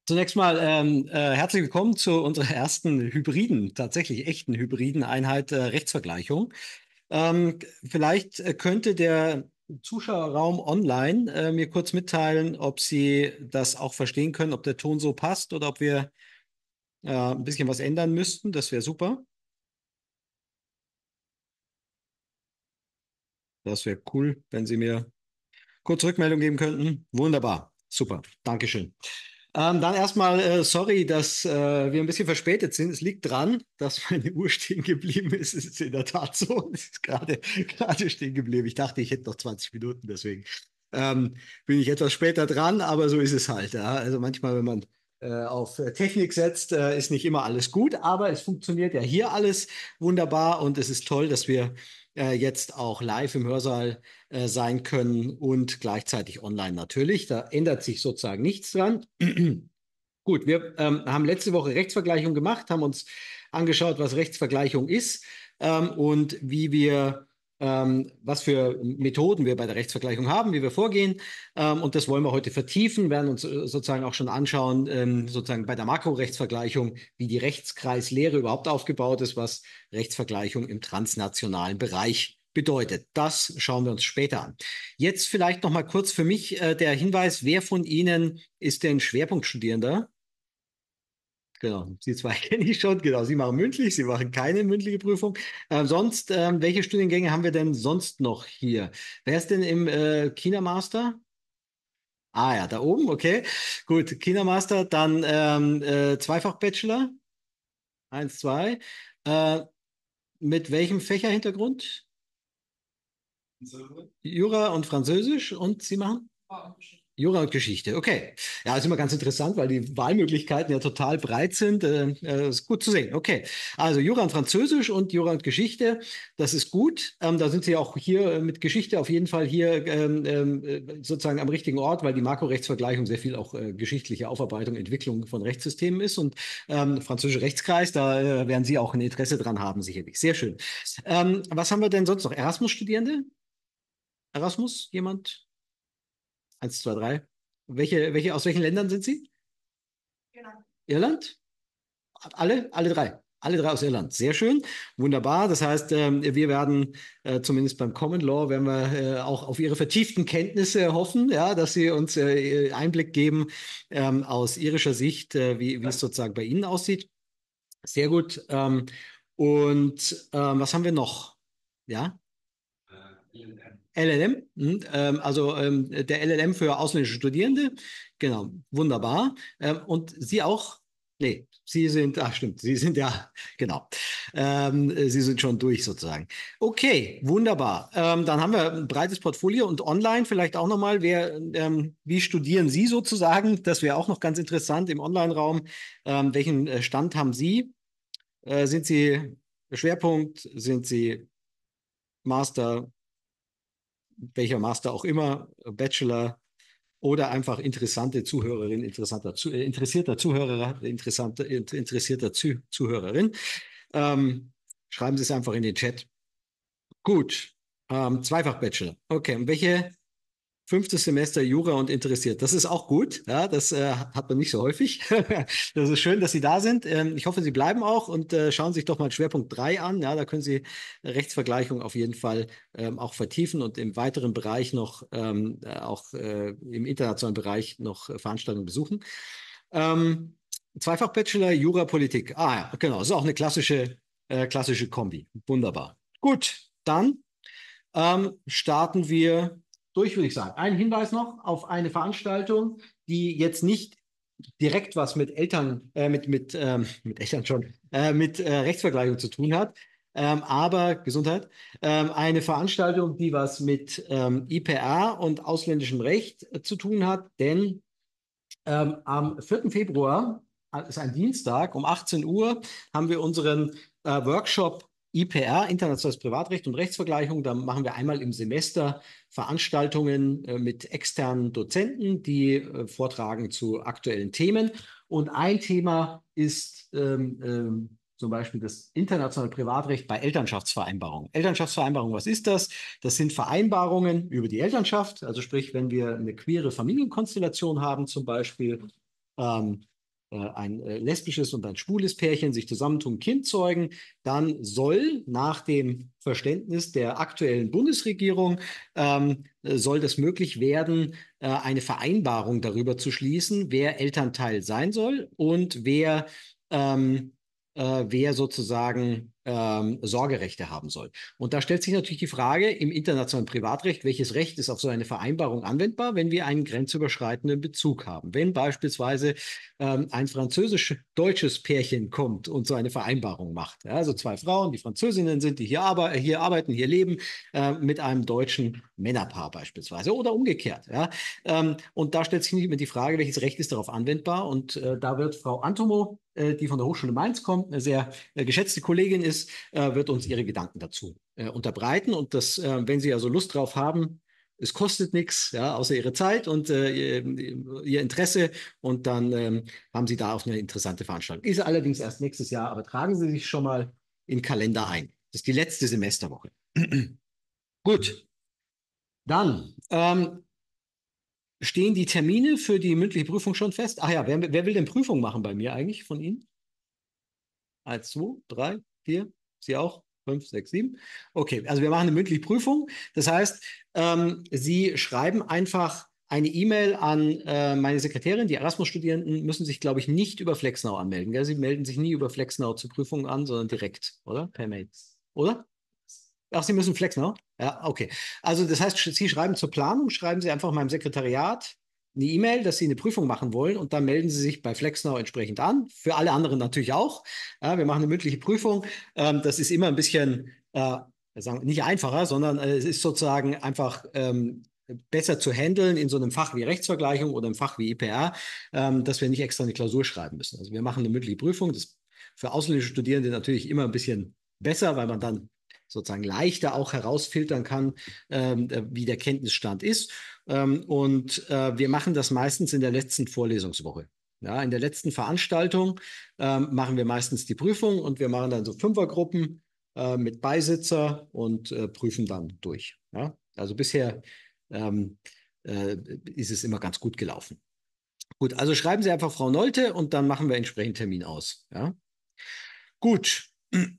Zunächst mal herzlich willkommen zu unserer ersten hybriden, tatsächlich echten hybriden Einheit Rechtsvergleichung. Vielleicht könnte der Zuschauerraum online mir kurz mitteilen, ob Sie das auch verstehen können, ob der Ton so passt oder ob wir ein bisschen was ändern müssten. Das wäre super. Das wäre cool, wenn Sie mir kurz Rückmeldung geben könnten. Wunderbar, super, Dankeschön. Dann erstmal sorry, dass wir ein bisschen verspätet sind. Es liegt dran, dass meine Uhr stehen geblieben ist. Es ist in der Tat so. Es ist gerade stehen geblieben. Ich dachte, ich hätte noch 20 Minuten, deswegen bin ich etwas später dran, aber so ist es halt. Ja. Also manchmal, wenn man auf Technik setzt, ist nicht immer alles gut, aber es funktioniert ja hier alles wunderbar und es ist toll, dass wir jetzt auch live im Hörsaal sein können und gleichzeitig online natürlich. Da ändert sich sozusagen nichts dran. Gut, wir haben letzte Woche Rechtsvergleichung gemacht, haben uns angeschaut, was Rechtsvergleichung ist und was für Methoden wir bei der Rechtsvergleichung haben, wie wir vorgehen. Und das wollen wir heute vertiefen, werden uns sozusagen auch schon anschauen, sozusagen bei der Makrorechtsvergleichung, wie die Rechtskreislehre überhaupt aufgebaut ist, was Rechtsvergleichung im transnationalen Bereich bedeutet. Das schauen wir uns später an. Jetzt vielleicht noch mal kurz für mich der Hinweis, wer von Ihnen ist denn Schwerpunktstudierender? Genau, Sie zwei kenne ich schon. Genau, Sie machen mündlich, Sie machen keine mündliche Prüfung. Sonst, welche Studiengänge haben wir denn sonst noch hier? Wer ist denn im Kinemaster? Ah ja, da oben, okay. Gut, Kinemaster, dann Zweifach-Bachelor, eins, zwei. Äh, mit welchem Fächerhintergrund? Jura und Französisch und Sie machen? Jura und Geschichte, okay. Ja, ist immer ganz interessant, weil die Wahlmöglichkeiten ja total breit sind. Ist gut zu sehen. Okay, also Jura und Französisch und Jura und Geschichte, das ist gut. Da sind Sie auch hier mit Geschichte auf jeden Fall hier sozusagen am richtigen Ort, weil die Makrorechtsvergleichung sehr viel auch geschichtliche Aufarbeitung, Entwicklung von Rechtssystemen ist. Und französischer Rechtskreis, da werden Sie auch ein Interesse dran haben, sicherlich. Sehr schön. Was haben wir denn sonst noch? Erasmus-Studierende? Erasmus? Jemand? Eins, zwei, drei. Aus welchen Ländern sind Sie? Irland? Alle drei. Alle drei aus Irland. Sehr schön. Wunderbar. Das heißt, wir werden zumindest beim Common Law, werden wir auch auf Ihre vertieften Kenntnisse hoffen, ja, dass Sie uns Einblick geben aus irischer Sicht, wie es sozusagen bei Ihnen aussieht. Sehr gut. Was haben wir noch? Ja? LLM, also der LLM für ausländische Studierende. Genau, wunderbar. Und Sie auch? Nee, Sie sind, ach stimmt, Sie sind ja, genau. Sie sind schon durch sozusagen. Okay, wunderbar. Dann haben wir ein breites Portfolio und online vielleicht auch nochmal, wie studieren Sie sozusagen? Das wäre auch noch ganz interessant im Online-Raum. Welchen Stand haben Sie? Sind Sie Schwerpunkt? Sind Sie Master? Welcher Master auch immer, Bachelor oder einfach interessante Zuhörerin, interessierter Zuhörer, interessierter Zuhörerin. Schreiben Sie es einfach in den Chat. Gut, Zweifach-Bachelor. Okay, und welche fünftes Semester Jura und interessiert. Das ist auch gut. Ja, das hat man nicht so häufig. Das ist schön, dass Sie da sind. Ich hoffe, Sie bleiben auch und schauen sich doch mal Schwerpunkt 3 an. Ja, da können Sie Rechtsvergleichung auf jeden Fall auch vertiefen und im weiteren Bereich noch, auch im internationalen Bereich noch Veranstaltungen besuchen. Ähm, Zweifach-Bachelor Jura Politik. Ah ja, genau. Das ist auch eine klassische Kombi. Wunderbar. Gut, dann starten wir durch, würde ich sagen. Ein Hinweis noch auf eine Veranstaltung, die jetzt nicht direkt was mit mit Eltern schon, mit Rechtsvergleichung zu tun hat, aber Gesundheit, eine Veranstaltung, die was mit IPR und ausländischem Recht zu tun hat, denn am 4. Februar, ist ein Dienstag, um 18 Uhr haben wir unseren Workshop IPR, Internationales Privatrecht und Rechtsvergleichung. Da machen wir einmal im Semester Veranstaltungen mit externen Dozenten, die vortragen zu aktuellen Themen. Und ein Thema ist zum Beispiel das internationale Privatrecht bei Elternschaftsvereinbarungen. Elternschaftsvereinbarung, was ist das? Das sind Vereinbarungen über die Elternschaft, also sprich, wenn wir eine queere Familienkonstellation haben zum Beispiel, ein lesbisches und ein schwules Pärchen sich zusammentun, ein Kind zeugen, dann soll nach dem Verständnis der aktuellen Bundesregierung soll das möglich werden, eine Vereinbarung darüber zu schließen, wer Elternteil sein soll und ähm, wer sozusagen Sorgerechte haben soll. Und da stellt sich natürlich die Frage im internationalen Privatrecht, welches Recht ist auf so eine Vereinbarung anwendbar, wenn wir einen grenzüberschreitenden Bezug haben. Wenn beispielsweise ein französisch-deutsches Pärchen kommt und so eine Vereinbarung macht. Ja, also zwei Frauen, die Französinnen sind, die hier arbeiten, hier leben, mit einem deutschen Männerpaar beispielsweise oder umgekehrt. Ja. Und da stellt sich nicht immer die Frage, welches Recht ist darauf anwendbar. Und da wird Frau Antomo, die von der Hochschule Mainz kommt, eine sehr geschätzte Kollegin ist, wird uns ihre Gedanken dazu unterbreiten. Und das, wenn Sie also Lust drauf haben, es kostet nichts, ja, außer Ihre Zeit und Ihr Interesse. Und dann haben Sie da auch eine interessante Veranstaltung. Ist allerdings erst nächstes Jahr, aber tragen Sie sich schon mal in den Kalender ein. Das ist die letzte Semesterwoche. Gut, dann stehen die Termine für die mündliche Prüfung schon fest? Ach ja, wer will denn Prüfung machen bei mir eigentlich von Ihnen? Eins, zwei, drei, vier. Sie auch? Fünf, sechs, sieben. Okay, also wir machen eine mündliche Prüfung. Das heißt, Sie schreiben einfach eine E-Mail an meine Sekretärin. Die Erasmus-Studierenden müssen sich, glaube ich, nicht über Flexnau anmelden. Gell? Sie melden sich nie über Flexnau zur Prüfung an, sondern direkt, oder? Per Mail. Oder? Ach, Sie müssen Flexnau? Ja, okay. Also das heißt, Sie schreiben zur Planung, schreiben Sie einfach meinem Sekretariat eine E-Mail, dass Sie eine Prüfung machen wollen und dann melden Sie sich bei Flexnau entsprechend an. Für alle anderen natürlich auch. Ja, wir machen eine mündliche Prüfung. Das ist immer ein bisschen, sagen, nicht einfacher, sondern es ist sozusagen einfach besser zu handeln in so einem Fach wie Rechtsvergleichung oder im Fach wie IPR, dass wir nicht extra eine Klausur schreiben müssen. Also wir machen eine mündliche Prüfung. Das ist für ausländische Studierende natürlich immer ein bisschen besser, weil man dann sozusagen leichter auch herausfiltern kann, wie der Kenntnisstand ist. Und wir machen das meistens in der letzten Vorlesungswoche. Ja, in der letzten Veranstaltung machen wir meistens die Prüfung und wir machen dann so Fünfergruppen mit Beisitzer und prüfen dann durch. Ja? Also bisher ähm, ist es immer ganz gut gelaufen. Gut, also schreiben Sie einfach Frau Nolte und dann machen wir entsprechend Termin aus. Ja? Gut.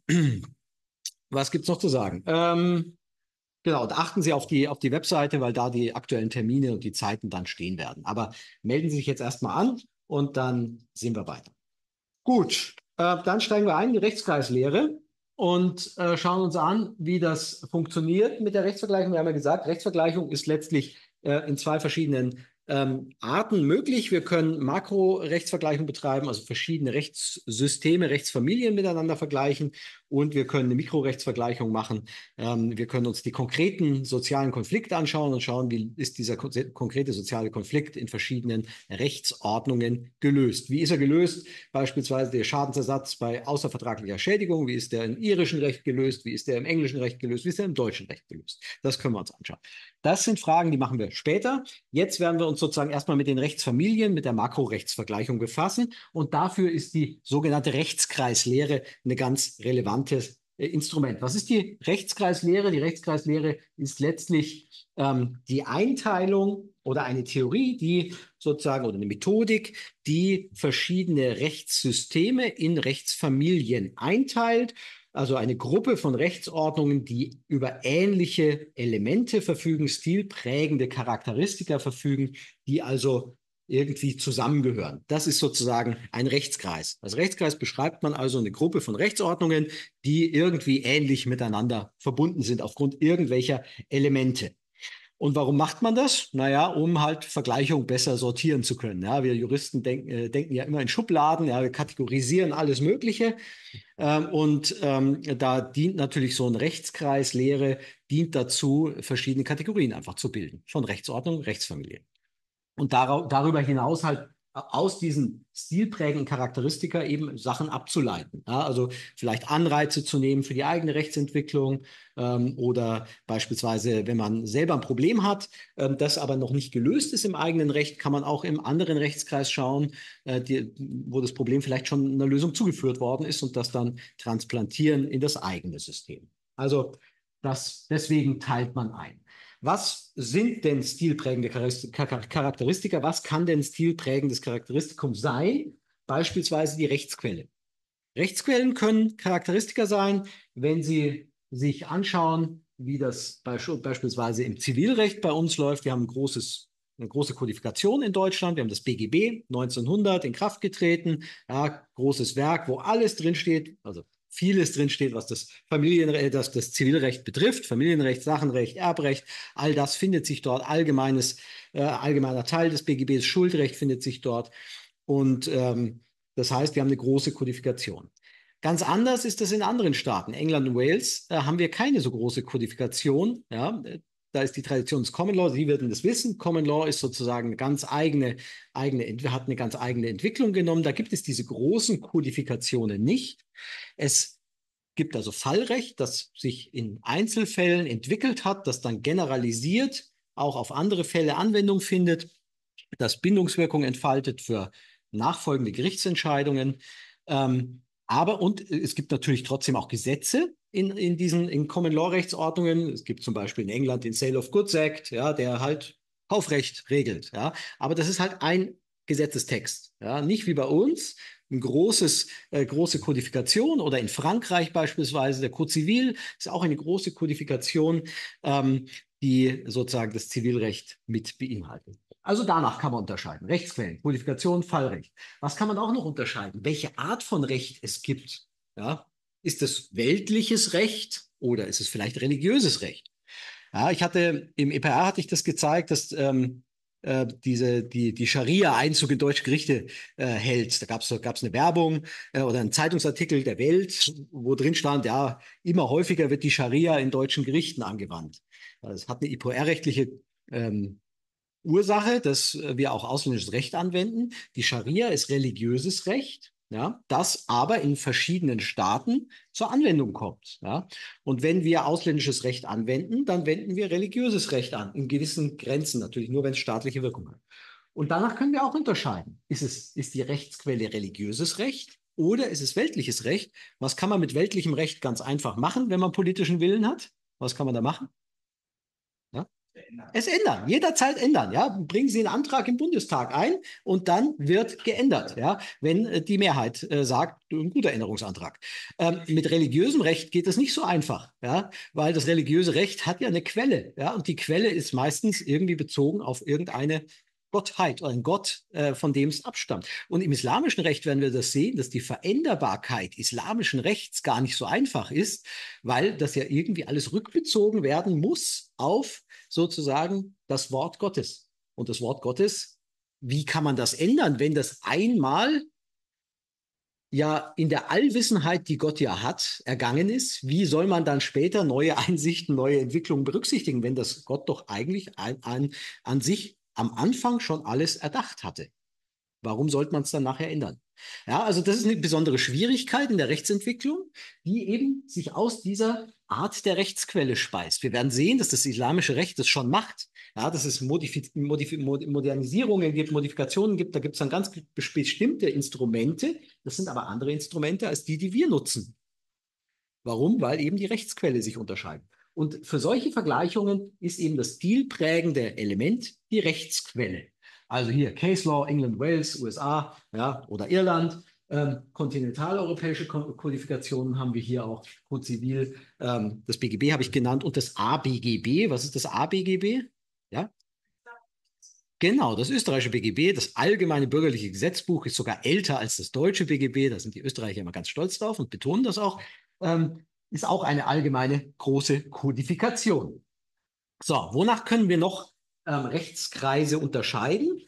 Was gibt es noch zu sagen? Genau, und achten Sie auf die Webseite, weil da die aktuellen Termine und die Zeiten dann stehen werden. Aber melden Sie sich jetzt erstmal an und dann sehen wir weiter. Gut, dann steigen wir ein in die Rechtskreislehre und schauen uns an, wie das funktioniert mit der Rechtsvergleichung. Wir haben ja gesagt, Rechtsvergleichung ist letztlich in zwei verschiedenen Arten möglich. Wir können Makrorechtsvergleichung betreiben, also verschiedene Rechtssysteme, Rechtsfamilien miteinander vergleichen und wir können eine Mikrorechtsvergleichung machen. Wir können uns die konkreten sozialen Konflikte anschauen und schauen, wie ist dieser konkrete soziale Konflikt in verschiedenen Rechtsordnungen gelöst. Wie ist er gelöst? Beispielsweise der Schadensersatz bei außervertraglicher Schädigung. Wie ist der im irischen Recht gelöst? Wie ist der im englischen Recht gelöst? Wie ist der im deutschen Recht gelöst? Das können wir uns anschauen. Das sind Fragen, die machen wir später. Jetzt werden wir uns sozusagen erstmal mit den Rechtsfamilien, mit der Makrorechtsvergleichung befassen. Und dafür ist die sogenannte Rechtskreislehre eine ganz relevantes Instrument. Was ist die Rechtskreislehre? Die Rechtskreislehre ist letztlich die Einteilung oder eine Theorie, die sozusagen oder eine Methodik, die verschiedene Rechtssysteme in Rechtsfamilien einteilt. Also eine Gruppe von Rechtsordnungen, die über ähnliche Elemente verfügen, stilprägende Charakteristika verfügen, die also irgendwie zusammengehören. Das ist sozusagen ein Rechtskreis. Als Rechtskreis beschreibt man also eine Gruppe von Rechtsordnungen, die irgendwie ähnlich miteinander verbunden sind aufgrund irgendwelcher Elemente. Und warum macht man das? Naja, um halt Vergleichung besser sortieren zu können. Ja, wir Juristen denken ja immer in Schubladen, ja, wir kategorisieren alles Mögliche. Da dient natürlich so ein Rechtskreislehre, dient dazu, verschiedene Kategorien einfach zu bilden. Von Rechtsordnung, Rechtsfamilie. Und darüber hinaus halt aus diesen stilprägenden Charakteristika eben Sachen abzuleiten. Ja, also vielleicht Anreize zu nehmen für die eigene Rechtsentwicklung oder beispielsweise, wenn man selber ein Problem hat, das aber noch nicht gelöst ist im eigenen Recht, kann man auch im anderen Rechtskreis schauen, wo das Problem vielleicht schon einer Lösung zugeführt worden ist und das dann transplantieren in das eigene System. Also deswegen teilt man ein. Was sind denn stilprägende Charakteristika? Was kann denn stilprägendes Charakteristikum sein? beispielsweise die Rechtsquelle. Rechtsquellen können Charakteristika sein, wenn Sie sich anschauen, wie das beispielsweise im Zivilrecht bei uns läuft. Wir haben eine große Kodifikation in Deutschland. Wir haben das BGB 1900 in Kraft getreten. Ja, großes Werk, wo alles drinsteht, also vieles drinsteht, was das Zivilrecht betrifft. Familienrecht, Sachenrecht, Erbrecht, all das findet sich dort. Allgemeiner Teil des BGBs, Schuldrecht findet sich dort. Und das heißt, wir haben eine große Kodifikation. Ganz anders ist das in anderen Staaten. England und Wales haben wir keine so große Kodifikation. Ja? Da ist die Tradition des Common Law. Sie werden das wissen. Common Law ist sozusagen hat eine ganz eigene Entwicklung genommen. Da gibt es diese großen Kodifikationen nicht. Es gibt also Fallrecht, das sich in Einzelfällen entwickelt hat, das dann generalisiert auch auf andere Fälle Anwendung findet, das Bindungswirkung entfaltet für nachfolgende Gerichtsentscheidungen. Und es gibt natürlich trotzdem auch Gesetze in Common Law Rechtsordnungen. Es gibt zum Beispiel in England den Sale of Goods Act, ja, der halt Kaufrecht regelt. Ja. Aber das ist halt ein Gesetzestext. Ja. Nicht wie bei uns eine große Kodifikation oder in Frankreich beispielsweise der Code Civil ist auch eine große Kodifikation, die sozusagen das Zivilrecht mit beinhaltet. Also danach kann man unterscheiden. Rechtsquellen, Qualifikation, Fallrecht. Was kann man auch noch unterscheiden? Welche Art von Recht es gibt? Ja? Ist es weltliches Recht oder ist es vielleicht religiöses Recht? Ja, im EPR hatte ich das gezeigt, dass die Scharia Einzug in deutsche Gerichte hält. Da gab's eine Werbung oder einen Zeitungsartikel der Welt, wo drin stand, ja, immer häufiger wird die Scharia in deutschen Gerichten angewandt. Das hat eine IPR-rechtliche Ursache, dass wir auch ausländisches Recht anwenden. Die Scharia ist religiöses Recht, ja, das aber in verschiedenen Staaten zur Anwendung kommt. Ja. Und wenn wir ausländisches Recht anwenden, dann wenden wir religiöses Recht an, in gewissen Grenzen, natürlich nur, wenn es staatliche Wirkung hat. Und danach können wir auch unterscheiden. Ist die Rechtsquelle religiöses Recht oder ist es weltliches Recht? Was kann man mit weltlichem Recht ganz einfach machen, wenn man politischen Willen hat? Was kann man da machen? Ja? Es ändern, jederzeit ändern. Ja? Bringen Sie einen Antrag im Bundestag ein und dann wird geändert, ja? Wenn die Mehrheit sagt, ein guter Änderungsantrag. Mit religiösem Recht geht es nicht so einfach, ja? Weil das religiöse Recht hat ja eine Quelle. Ja? Und die Quelle ist meistens irgendwie bezogen auf irgendeine Gottheit oder ein Gott, von dem es abstammt. Und im islamischen Recht werden wir das sehen, dass die Veränderbarkeit islamischen Rechts gar nicht so einfach ist, weil das ja irgendwie alles rückbezogen werden muss auf sozusagen das Wort Gottes. Und das Wort Gottes, wie kann man das ändern, wenn das einmal ja in der Allwissenheit, die Gott ja hat, ergangen ist? Wie soll man dann später neue Einsichten, neue Entwicklungen berücksichtigen, wenn das Gott doch eigentlich an sich am Anfang schon alles erdacht hatte? Warum sollte man es dann nachher ändern? Ja, also das ist eine besondere Schwierigkeit in der Rechtsentwicklung, die eben sich aus dieser Art der Rechtsquelle speist. Wir werden sehen, dass das islamische Recht das schon macht. Ja, dass es Modernisierungen gibt, Modifikationen gibt. Da gibt es dann ganz bestimmte Instrumente. Das sind aber andere Instrumente als die wir nutzen. Warum? Weil eben die Rechtsquelle sich unterscheidet. Und für solche Vergleichungen ist eben das stilprägende Element die Rechtsquelle. Also hier Case Law, England, Wales, USA, ja, oder Irland. Kontinentaleuropäische Kodifikationen haben wir hier auch, Code Zivil, das BGB habe ich genannt und das ABGB. Was ist das ABGB? Ja, genau, das österreichische BGB, das allgemeine bürgerliche Gesetzbuch, ist sogar älter als das deutsche BGB. Da sind die Österreicher immer ganz stolz drauf und betonen das auch. Ist auch eine allgemeine große Kodifikation. So, wonach können wir noch Rechtskreise unterscheiden?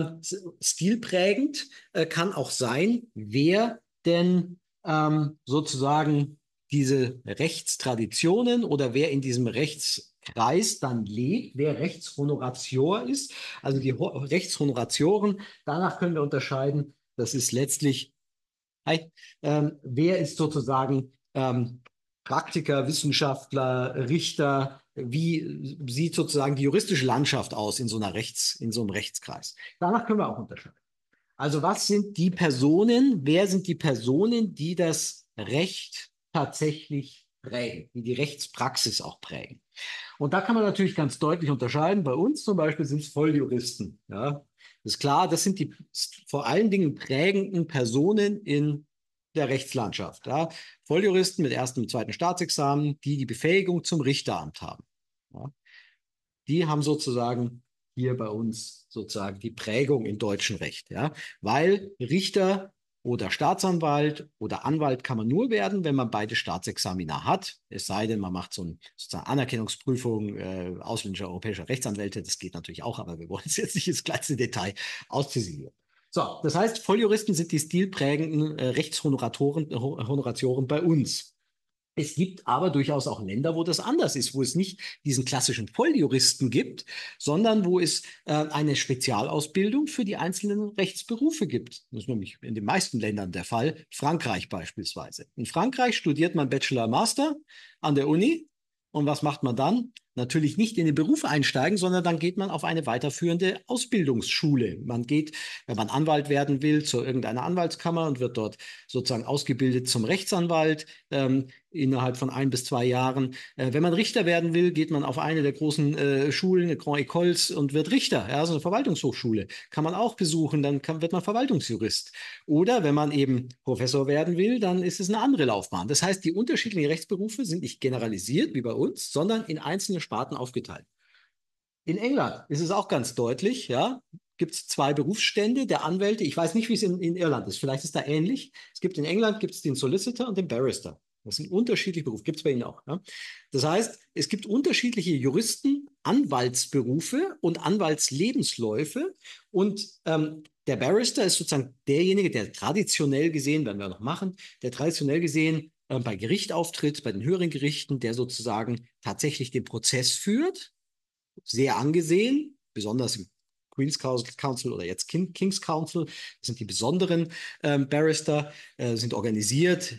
Stilprägend kann auch sein, wer denn sozusagen diese Rechtstraditionen oder wer in diesem Rechtskreis dann lebt, wer Rechtshonorator ist. Also die Rechtshonoratioren, danach können wir unterscheiden, das ist letztlich, wer ist sozusagen Praktiker, Wissenschaftler, Richter, wie sieht sozusagen die juristische Landschaft aus in so einem Rechtskreis? Danach können wir auch unterscheiden. Also was sind die Personen, wer sind die Personen, die das Recht tatsächlich prägen, die die Rechtspraxis auch prägen? Und da kann man natürlich ganz deutlich unterscheiden. Bei uns zum Beispiel sind es Volljuristen. Ja? Das ist klar, das sind die vor allen Dingen prägenden Personen in der Rechtslandschaft. Ja. Volljuristen mit erstem und zweiten Staatsexamen, die die Befähigung zum Richteramt haben. Ja. Die haben sozusagen hier bei uns sozusagen die Prägung im deutschen Recht. Ja. Weil Richter oder Staatsanwalt oder Anwalt kann man nur werden, wenn man beide Staatsexamina hat. Es sei denn, man macht so eine sozusagen Anerkennungsprüfung ausländischer europäischer Rechtsanwälte. Das geht natürlich auch, aber wir wollen es jetzt nicht ins kleinste Detail ausziselieren. So, das heißt, Volljuristen sind die stilprägenden Rechtshonoratoren bei uns. Es gibt aber durchaus auch Länder, wo das anders ist, wo es nicht diesen klassischen Volljuristen gibt, sondern wo es eine Spezialausbildung für die einzelnen Rechtsberufe gibt. Das ist nämlich in den meisten Ländern der Fall. Frankreich beispielsweise. In Frankreich studiert man Bachelor, Master an der Uni. Und was macht man dann? Natürlich nicht in den Beruf einsteigen, sondern dann geht man auf eine weiterführende Ausbildungsschule. Man geht, wenn man Anwalt werden will, zu irgendeiner Anwaltskammer und wird dort sozusagen ausgebildet zum Rechtsanwalt. Innerhalb von 1 bis 2 Jahren. Wenn man Richter werden will, geht man auf eine der großen Schulen, Grand Écoles, und wird Richter. Ja, so eine Verwaltungshochschule kann man auch besuchen, dann wird man Verwaltungsjurist. Oder wenn man eben Professor werden will, dann ist es eine andere Laufbahn. Das heißt, die unterschiedlichen Rechtsberufe sind nicht generalisiert wie bei uns, sondern in einzelne Sparten aufgeteilt. In England ist es auch ganz deutlich, ja, gibt es 2 Berufsstände der Anwälte. Ich weiß nicht, wie es in Irland ist. Vielleicht ist da ähnlich. Es gibt in England gibt es den Solicitor und den Barrister. Das sind unterschiedliche Berufe. Gibt es bei Ihnen auch. Ja? Das heißt, es gibt unterschiedliche Juristen, Anwaltsberufe und Anwaltslebensläufe. Und der Barrister ist sozusagen derjenige, der traditionell gesehen, werden wir noch machen, der traditionell gesehen bei Gericht auftritt, bei den höheren Gerichten, der sozusagen tatsächlich den Prozess führt, sehr angesehen, besonders im Queen's Council oder jetzt King's Council. Das sind die besonderen Barrister, sind organisiert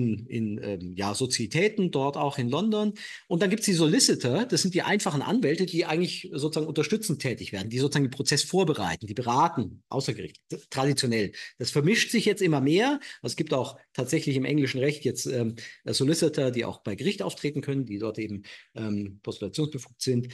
in ja, Sozietäten, dort auch in London. Und dann gibt es die Solicitor, das sind die einfachen Anwälte, die eigentlich sozusagen unterstützend tätig werden, die sozusagen den Prozess vorbereiten, die beraten, außergerichtlich, traditionell. Das vermischt sich jetzt immer mehr. Es gibt auch tatsächlich im englischen Recht jetzt Solicitor, die auch bei Gericht auftreten können, die dort eben postulationsbefugt sind.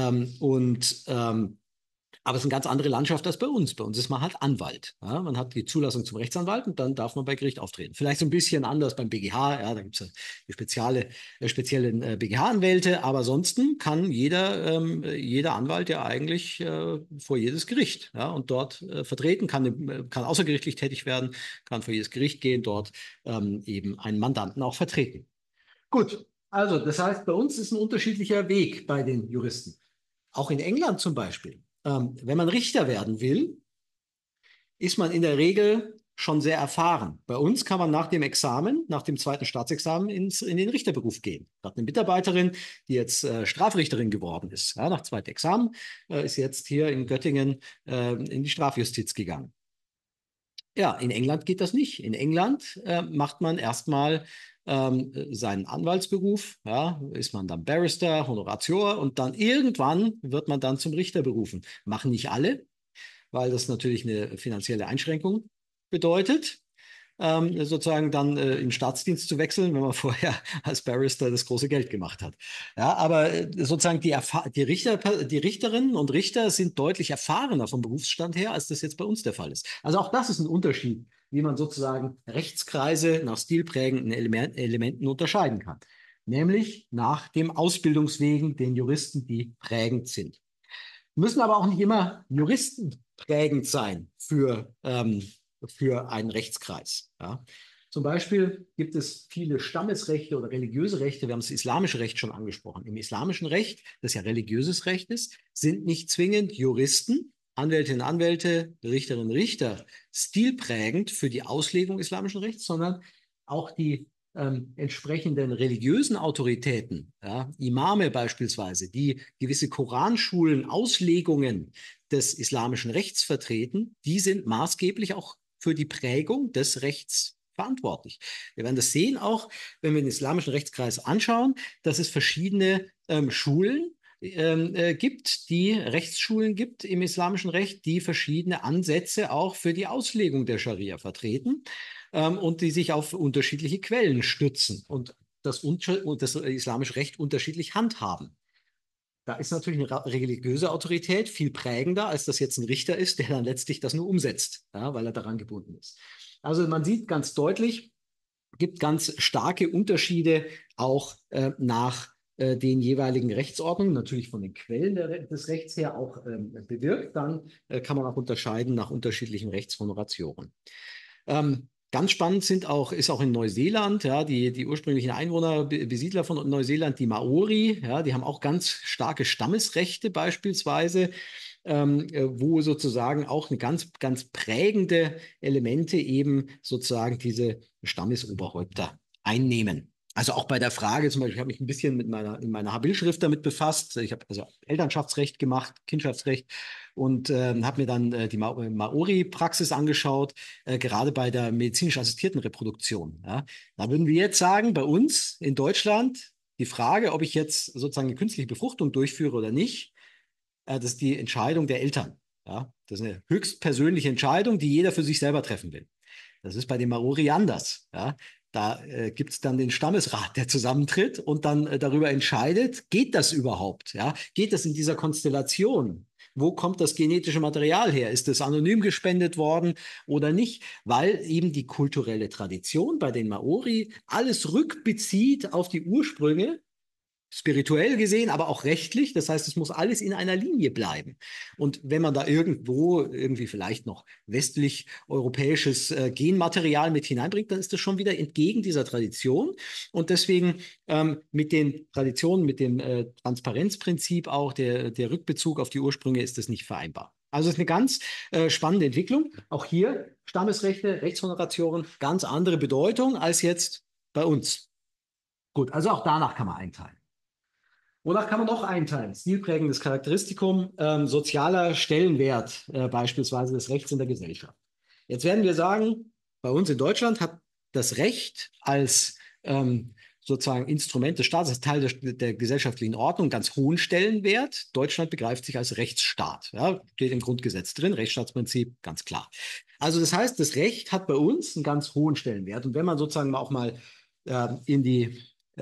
Aber es ist eine ganz andere Landschaft als bei uns. Bei uns ist man halt Anwalt. Ja? Man hat die Zulassung zum Rechtsanwalt und dann darf man bei Gericht auftreten. Vielleicht so ein bisschen anders beim BGH. Ja? Da gibt es die speziellen BGH-Anwälte. Aber ansonsten kann jeder Anwalt ja eigentlich vor jedes Gericht, ja? Und dort vertreten, kann außergerichtlich tätig werden, kann vor jedes Gericht gehen, dort eben einen Mandanten auch vertreten. Gut, also das heißt, bei uns ist ein unterschiedlicher Weg bei den Juristen. Auch in England zum Beispiel. Wenn man Richter werden will, ist man in der Regel schon sehr erfahren. Bei uns kann man nach dem Examen, nach dem zweiten Staatsexamen in den Richterberuf gehen. Gerade eine Mitarbeiterin, die jetzt Strafrichterin geworden ist, ja, nach zweitem Examen, ist jetzt hier in Göttingen in die Strafjustiz gegangen. Ja, in England geht das nicht. In England macht man erstmal seinen Anwaltsberuf, ja, ist man dann Barrister, Honoratiour und dann irgendwann wird man dann zum Richter berufen. Machen nicht alle, weil das natürlich eine finanzielle Einschränkung bedeutet, sozusagen dann in den Staatsdienst zu wechseln, wenn man vorher als Barrister das große Geld gemacht hat. Ja, aber sozusagen die Richterinnen und Richter sind deutlich erfahrener vom Berufsstand her, als das jetzt bei uns der Fall ist. Also auch das ist ein Unterschied, wie man sozusagen Rechtskreise nach stilprägenden Elementen unterscheiden kann. Nämlich nach dem Ausbildungswegen, den Juristen, die prägend sind. Müssen aber auch nicht immer Juristen prägend sein für einen Rechtskreis. Ja. Zum Beispiel gibt es viele Stammesrechte oder religiöse Rechte. Wir haben das islamische Recht schon angesprochen. Im islamischen Recht, das ja religiöses Recht ist, sind nicht zwingend Juristen, Anwältinnen und Anwälte, Richterinnen und Richter stilprägend für die Auslegung islamischen Rechts, sondern auch die entsprechenden religiösen Autoritäten, ja, Imame beispielsweise, die gewisse Koranschulen, Auslegungen des islamischen Rechts vertreten, die sind maßgeblich auch für die Prägung des Rechts verantwortlich. Wir werden das sehen auch, wenn wir den islamischen Rechtskreis anschauen, dass es verschiedene Schulen gibt, die Rechtsschulen gibt im islamischen Recht, die verschiedene Ansätze auch für die Auslegung der Scharia vertreten und die sich auf unterschiedliche Quellen stützen und das islamische Recht unterschiedlich handhaben. Da ist natürlich eine religiöse Autorität viel prägender, als das jetzt ein Richter ist, der dann letztlich das nur umsetzt, ja, weil er daran gebunden ist. Also man sieht ganz deutlich, gibt ganz starke Unterschiede auch nach den jeweiligen Rechtsordnungen, natürlich von den Quellen des Rechts her auch bewirkt. Dann kann man auch unterscheiden nach unterschiedlichen Rechtshonorationen. Ganz spannend ist auch in Neuseeland, ja, die ursprünglichen Einwohner, Besiedler von Neuseeland, die Maori, ja, die haben auch ganz starke Stammesrechte beispielsweise, wo sozusagen auch eine ganz prägende Elemente eben sozusagen diese Stammesoberhäupter einnehmen. Also auch bei der Frage, zum Beispiel, ich habe mich ein bisschen in meiner Habilschrift damit befasst. Ich habe also Elternschaftsrecht gemacht, Kindschaftsrecht und habe mir dann die Maori-Praxis angeschaut, gerade bei der medizinisch assistierten Reproduktion. Ja. Da würden wir jetzt sagen, bei uns in Deutschland, die Frage, ob ich jetzt sozusagen eine künstliche Befruchtung durchführe oder nicht, das ist die Entscheidung der Eltern. Ja. Das ist eine höchstpersönliche Entscheidung, die jeder für sich selber treffen will. Das ist bei den Maori anders. Ja. Da gibt es dann den Stammesrat, der zusammentritt und dann darüber entscheidet, geht das überhaupt? Ja? Geht das in dieser Konstellation? Wo kommt das genetische Material her? Ist es anonym gespendet worden oder nicht? Weil eben die kulturelle Tradition bei den Maori alles rückbezieht auf die Ursprünge, spirituell gesehen, aber auch rechtlich. Das heißt, es muss alles in einer Linie bleiben. Und wenn man da irgendwo irgendwie vielleicht noch westlich europäisches Genmaterial mit hineinbringt, dann ist das schon wieder entgegen dieser Tradition. Und deswegen mit den Traditionen, mit dem Transparenzprinzip auch, der Rückbezug auf die Ursprünge ist das nicht vereinbar. Also es ist eine ganz spannende Entwicklung. Auch hier Stammesrechte, Rechtshonorationen, ganz andere Bedeutung als jetzt bei uns. Gut, also auch danach kann man einteilen. Wonach kann man noch einteilen? Stilprägendes Charakteristikum, sozialer Stellenwert beispielsweise des Rechts in der Gesellschaft. Jetzt werden wir sagen, bei uns in Deutschland hat das Recht als sozusagen Instrument des Staates, als Teil der gesellschaftlichen Ordnung, ganz hohen Stellenwert. Deutschland begreift sich als Rechtsstaat. Ja, steht im Grundgesetz drin, Rechtsstaatsprinzip, ganz klar. Also das heißt, das Recht hat bei uns einen ganz hohen Stellenwert. Und wenn man sozusagen auch mal in die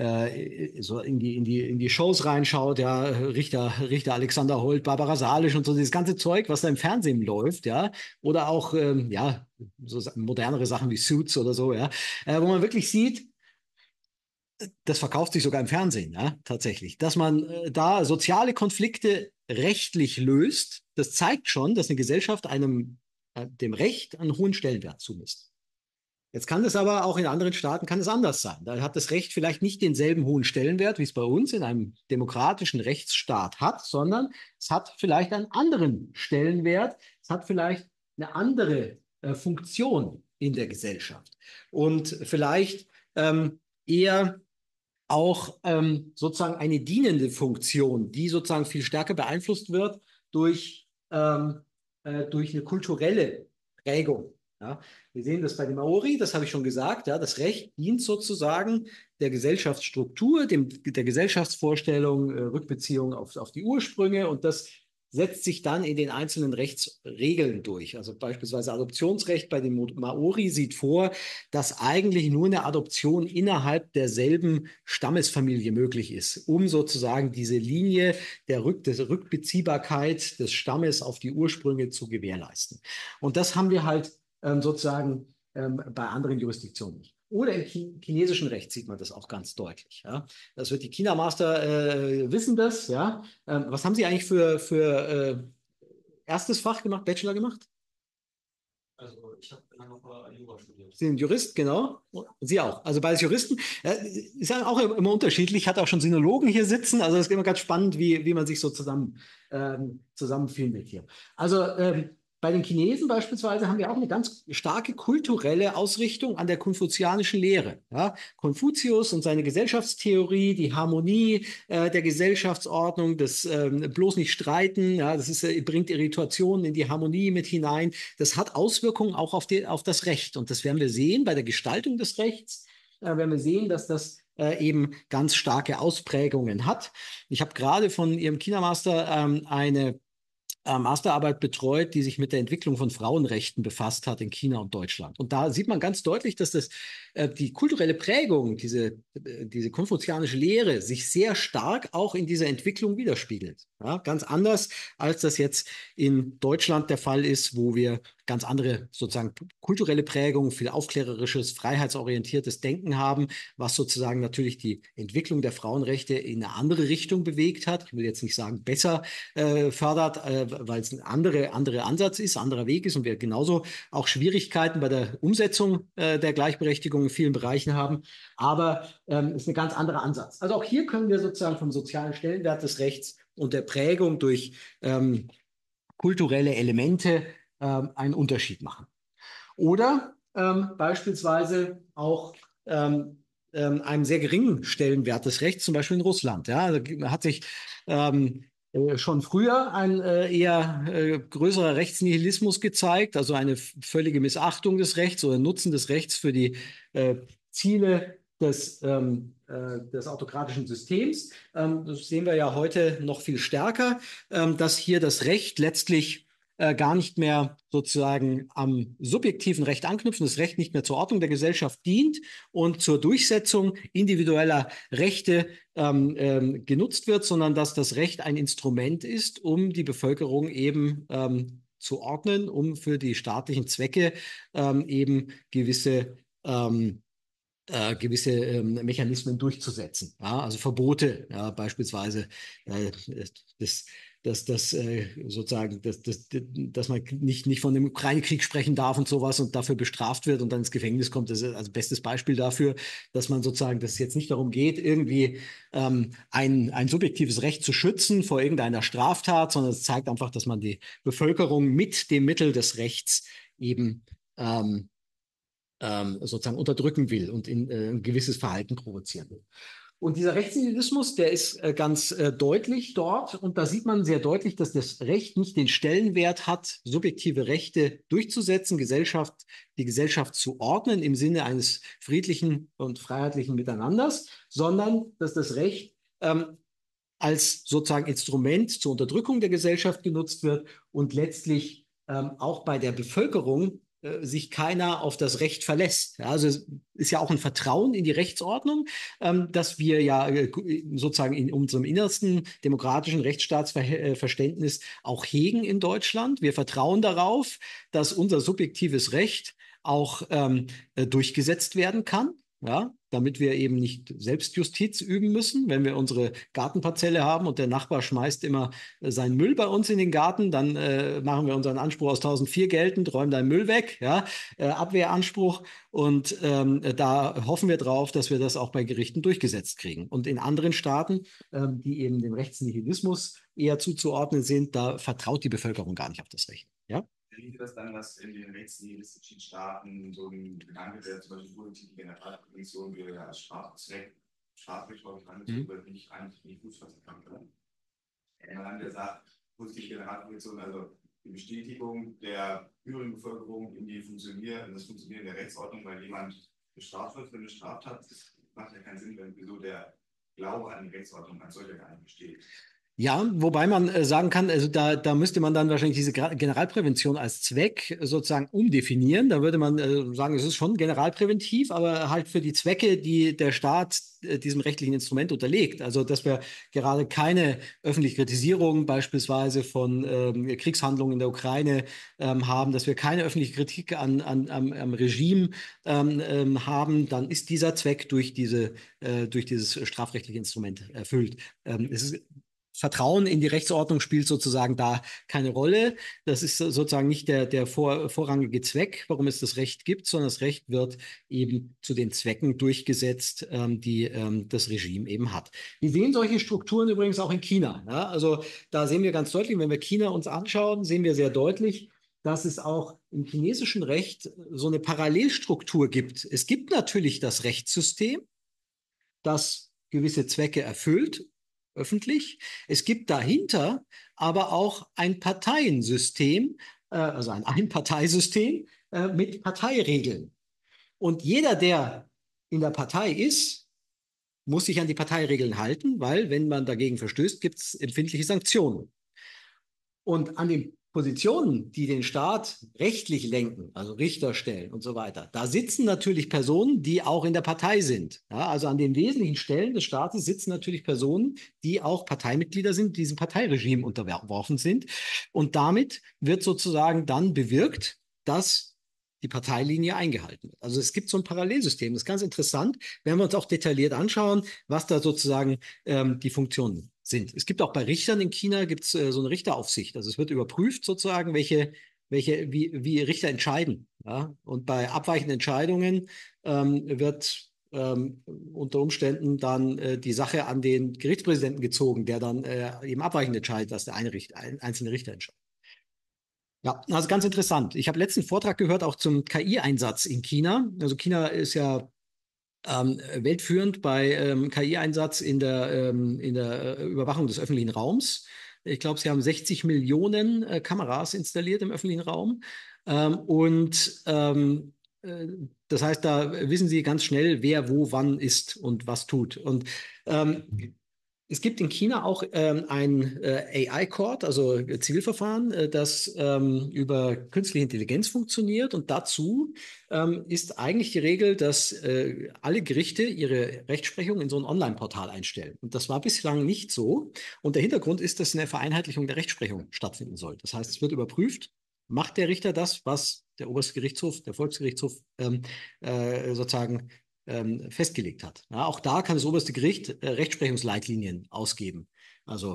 so in die Shows reinschaut, ja, Richter Alexander Holt, Barbara Salisch und so dieses ganze Zeug, was da im Fernsehen läuft, ja, oder auch ja, so modernere Sachen wie Suits oder so, ja, wo man wirklich sieht, das verkauft sich sogar im Fernsehen, ja, tatsächlich, dass man da soziale Konflikte rechtlich löst, das zeigt schon, dass eine Gesellschaft dem Recht einen hohen Stellenwert zumisst. Jetzt kann es aber auch in anderen Staaten kann es anders sein. Da hat das Recht vielleicht nicht denselben hohen Stellenwert, wie es bei uns in einem demokratischen Rechtsstaat hat, sondern es hat vielleicht einen anderen Stellenwert. Es hat vielleicht eine andere Funktion in der Gesellschaft und vielleicht eher auch sozusagen eine dienende Funktion, die sozusagen viel stärker beeinflusst wird durch eine kulturelle Prägung. Ja. Wir sehen das bei den Maori, das habe ich schon gesagt. Ja, das Recht dient sozusagen der Gesellschaftsstruktur, der Gesellschaftsvorstellung, Rückbeziehung auf die Ursprünge und das setzt sich dann in den einzelnen Rechtsregeln durch. Also beispielsweise Adoptionsrecht bei den Maori sieht vor, dass eigentlich nur eine Adoption innerhalb derselben Stammesfamilie möglich ist, um sozusagen diese Linie der Rückbeziehbarkeit des Stammes auf die Ursprünge zu gewährleisten. Und das haben wir halt sozusagen bei anderen Jurisdiktionen nicht. Oder im chinesischen Recht sieht man das auch ganz deutlich. Ja. Das wird die China-Master wissen das. Ja. Was haben Sie eigentlich für erstes Fach gemacht, Bachelor gemacht? Also ich habe lange vorher Jura studiert. Sie sind Jurist, genau. Sie auch. Also beides Juristen. Ist ja auch immer unterschiedlich. Ich hatte auch schon Sinologen hier sitzen. Also es ist immer ganz spannend, wie man sich so zusammenfindet hier. Also bei den Chinesen beispielsweise haben wir auch eine ganz starke kulturelle Ausrichtung an der konfuzianischen Lehre. Ja? Konfuzius und seine Gesellschaftstheorie, die Harmonie der Gesellschaftsordnung, das bloß nicht streiten, ja? Das ist, bringt Irritationen in die Harmonie mit hinein. Das hat Auswirkungen auch auf das Recht. Und das werden wir sehen bei der Gestaltung des Rechts. Werden wir sehen, dass das eben ganz starke Ausprägungen hat. Ich habe gerade von Ihrem China-Master eine Masterarbeit betreut, die sich mit der Entwicklung von Frauenrechten befasst hat in China und Deutschland. Und da sieht man ganz deutlich, dass die kulturelle Prägung, diese konfuzianische Lehre, sich sehr stark auch in dieser Entwicklung widerspiegelt. Ja, ganz anders, als das jetzt in Deutschland der Fall ist, wo wir ganz andere sozusagen kulturelle Prägung, viel aufklärerisches, freiheitsorientiertes Denken haben, was sozusagen natürlich die Entwicklung der Frauenrechte in eine andere Richtung bewegt hat. Ich will jetzt nicht sagen besser fördert, weil es ein anderer Ansatz ist, anderer Weg ist und wir genauso auch Schwierigkeiten bei der Umsetzung der Gleichberechtigung in vielen Bereichen haben. Aber es ist ein ganz anderer Ansatz. Also auch hier können wir sozusagen vom sozialen Stellenwert des Rechts und der Prägung durch kulturelle Elemente einen Unterschied machen. Oder beispielsweise auch einem sehr geringen Stellenwert des Rechts, zum Beispiel in Russland. Ja, da hat sich schon früher ein eher größerer Rechtsnihilismus gezeigt, also eine völlige Missachtung des Rechts oder Nutzen des Rechts für die Ziele des autokratischen Systems. Das sehen wir ja heute noch viel stärker, dass hier das Recht letztlich gar nicht mehr sozusagen am subjektiven Recht anknüpfen, das Recht nicht mehr zur Ordnung der Gesellschaft dient und zur Durchsetzung individueller Rechte genutzt wird, sondern dass das Recht ein Instrument ist, um die Bevölkerung eben zu ordnen, um für die staatlichen Zwecke eben Mechanismen durchzusetzen. Ja, also Verbote, ja, beispielsweise, das, sozusagen, dass man nicht von dem Ukraine-Krieg sprechen darf und sowas und dafür bestraft wird und dann ins Gefängnis kommt. Das ist also bestes Beispiel dafür, dass man sozusagen, dass es jetzt nicht darum geht, irgendwie ein subjektives Recht zu schützen vor irgendeiner Straftat, sondern es zeigt einfach, dass man die Bevölkerung mit dem Mittel des Rechts eben sozusagen unterdrücken will und in ein gewisses Verhalten provozieren will. Und dieser Rechtsnihilismus, der ist ganz deutlich dort. Und da sieht man sehr deutlich, dass das Recht nicht den Stellenwert hat, subjektive Rechte durchzusetzen, die Gesellschaft zu ordnen im Sinne eines friedlichen und freiheitlichen Miteinanders, sondern dass das Recht als sozusagen Instrument zur Unterdrückung der Gesellschaft genutzt wird und letztlich auch bei der Bevölkerung sich keiner auf das Recht verlässt. Ja, also es ist ja auch ein Vertrauen in die Rechtsordnung, dass wir ja sozusagen in unserem innersten demokratischen Rechtsstaatsverständnis auch hegen in Deutschland. Wir vertrauen darauf, dass unser subjektives Recht auch durchgesetzt werden kann. Ja, damit wir eben nicht Selbstjustiz üben müssen. Wenn wir unsere Gartenparzelle haben und der Nachbar schmeißt immer seinen Müll bei uns in den Garten, dann machen wir unseren Anspruch aus 1004 geltend, räumen deinen Müll weg, ja, Abwehranspruch. Und da hoffen wir drauf, dass wir das auch bei Gerichten durchgesetzt kriegen. Und in anderen Staaten, die eben dem Rechtsnihilismus eher zuzuordnen sind, da vertraut die Bevölkerung gar nicht auf das Recht. Ja? Liegt das dann, dass in den rechtsnihilistischen Staaten so ein Gedanke, der zum Beispiel politische Generalprävention wäre als Strafzweck, strafrecht angezogen wird, nicht Fuß fassen kann? Wenn man dann sagt, positive Generalprävention, also die Bestätigung der höheren Bevölkerung in das Funktionieren der Rechtsordnung, weil jemand bestraft wird für eine Straftat, das macht ja keinen Sinn, wieso der Glaube an die Rechtsordnung als solcher gar nicht besteht. Ja, wobei man sagen kann, also da müsste man dann wahrscheinlich diese Generalprävention als Zweck sozusagen umdefinieren. Da würde man sagen, es ist schon generalpräventiv, aber halt für die Zwecke, die der Staat diesem rechtlichen Instrument unterlegt. Also, dass wir gerade keine öffentliche Kritisierung beispielsweise von Kriegshandlungen in der Ukraine haben, dass wir keine öffentliche Kritik am Regime haben, dann ist dieser Zweck durch dieses strafrechtliche Instrument erfüllt. Es ist Vertrauen in die Rechtsordnung spielt sozusagen da keine Rolle. Das ist sozusagen nicht der vorrangige Zweck, warum es das Recht gibt, sondern das Recht wird eben zu den Zwecken durchgesetzt, die das Regime eben hat. Wir sehen solche Strukturen übrigens auch in China. Ja? Also da sehen wir ganz deutlich, wenn wir China uns anschauen, sehen wir sehr deutlich, dass es auch im chinesischen Recht so eine Parallelstruktur gibt. Es gibt natürlich das Rechtssystem, das gewisse Zwecke erfüllt, öffentlich. Es gibt dahinter aber auch ein Parteiensystem, also ein Einparteisystem mit Parteiregeln. Und jeder, der in der Partei ist, muss sich an die Parteiregeln halten, weil wenn man dagegen verstößt, gibt es empfindliche Sanktionen. Und an den Positionen, die den Staat rechtlich lenken, also Richter stellen und so weiter, da sitzen natürlich Personen, die auch in der Partei sind. Ja, also an den wesentlichen Stellen des Staates sitzen natürlich Personen, die auch Parteimitglieder sind, diesem Parteiregime unterworfen sind. Und damit wird sozusagen dann bewirkt, dass die Parteilinie eingehalten wird. Also es gibt so ein Parallelsystem. Das ist ganz interessant, wenn wir uns auch detailliert anschauen, was da sozusagen die Funktionen sind. Es gibt auch bei Richtern in China gibt's, so eine Richteraufsicht. Also es wird überprüft sozusagen, wie Richter entscheiden. Ja? Und bei abweichenden Entscheidungen wird unter Umständen dann die Sache an den Gerichtspräsidenten gezogen, der dann eben abweichend entscheidet, dass der einzelne Richter entscheidet. Ja, also ganz interessant. Ich habe letzten Vortrag gehört auch zum KI-Einsatz in China. Also China ist ja weltführend bei KI-Einsatz in der Überwachung des öffentlichen Raums. Ich glaube, sie haben 60 Millionen Kameras installiert im öffentlichen Raum. Und äh, das heißt, da wissen sie ganz schnell, wer wo wann ist und was tut. Und es gibt in China auch ein AI-Court, also Zivilverfahren, das über künstliche Intelligenz funktioniert. Und dazu ist eigentlich die Regel, dass alle Gerichte ihre Rechtsprechung in so ein Online-Portal einstellen. Und das war bislang nicht so. Und der Hintergrund ist, dass eine Vereinheitlichung der Rechtsprechung stattfinden soll. Das heißt, es wird überprüft, macht der Richter das, was der oberste Gerichtshof, der Volksgerichtshof sozusagen festgelegt hat. Ja, auch da kann das oberste Gericht Rechtsprechungsleitlinien ausgeben. Also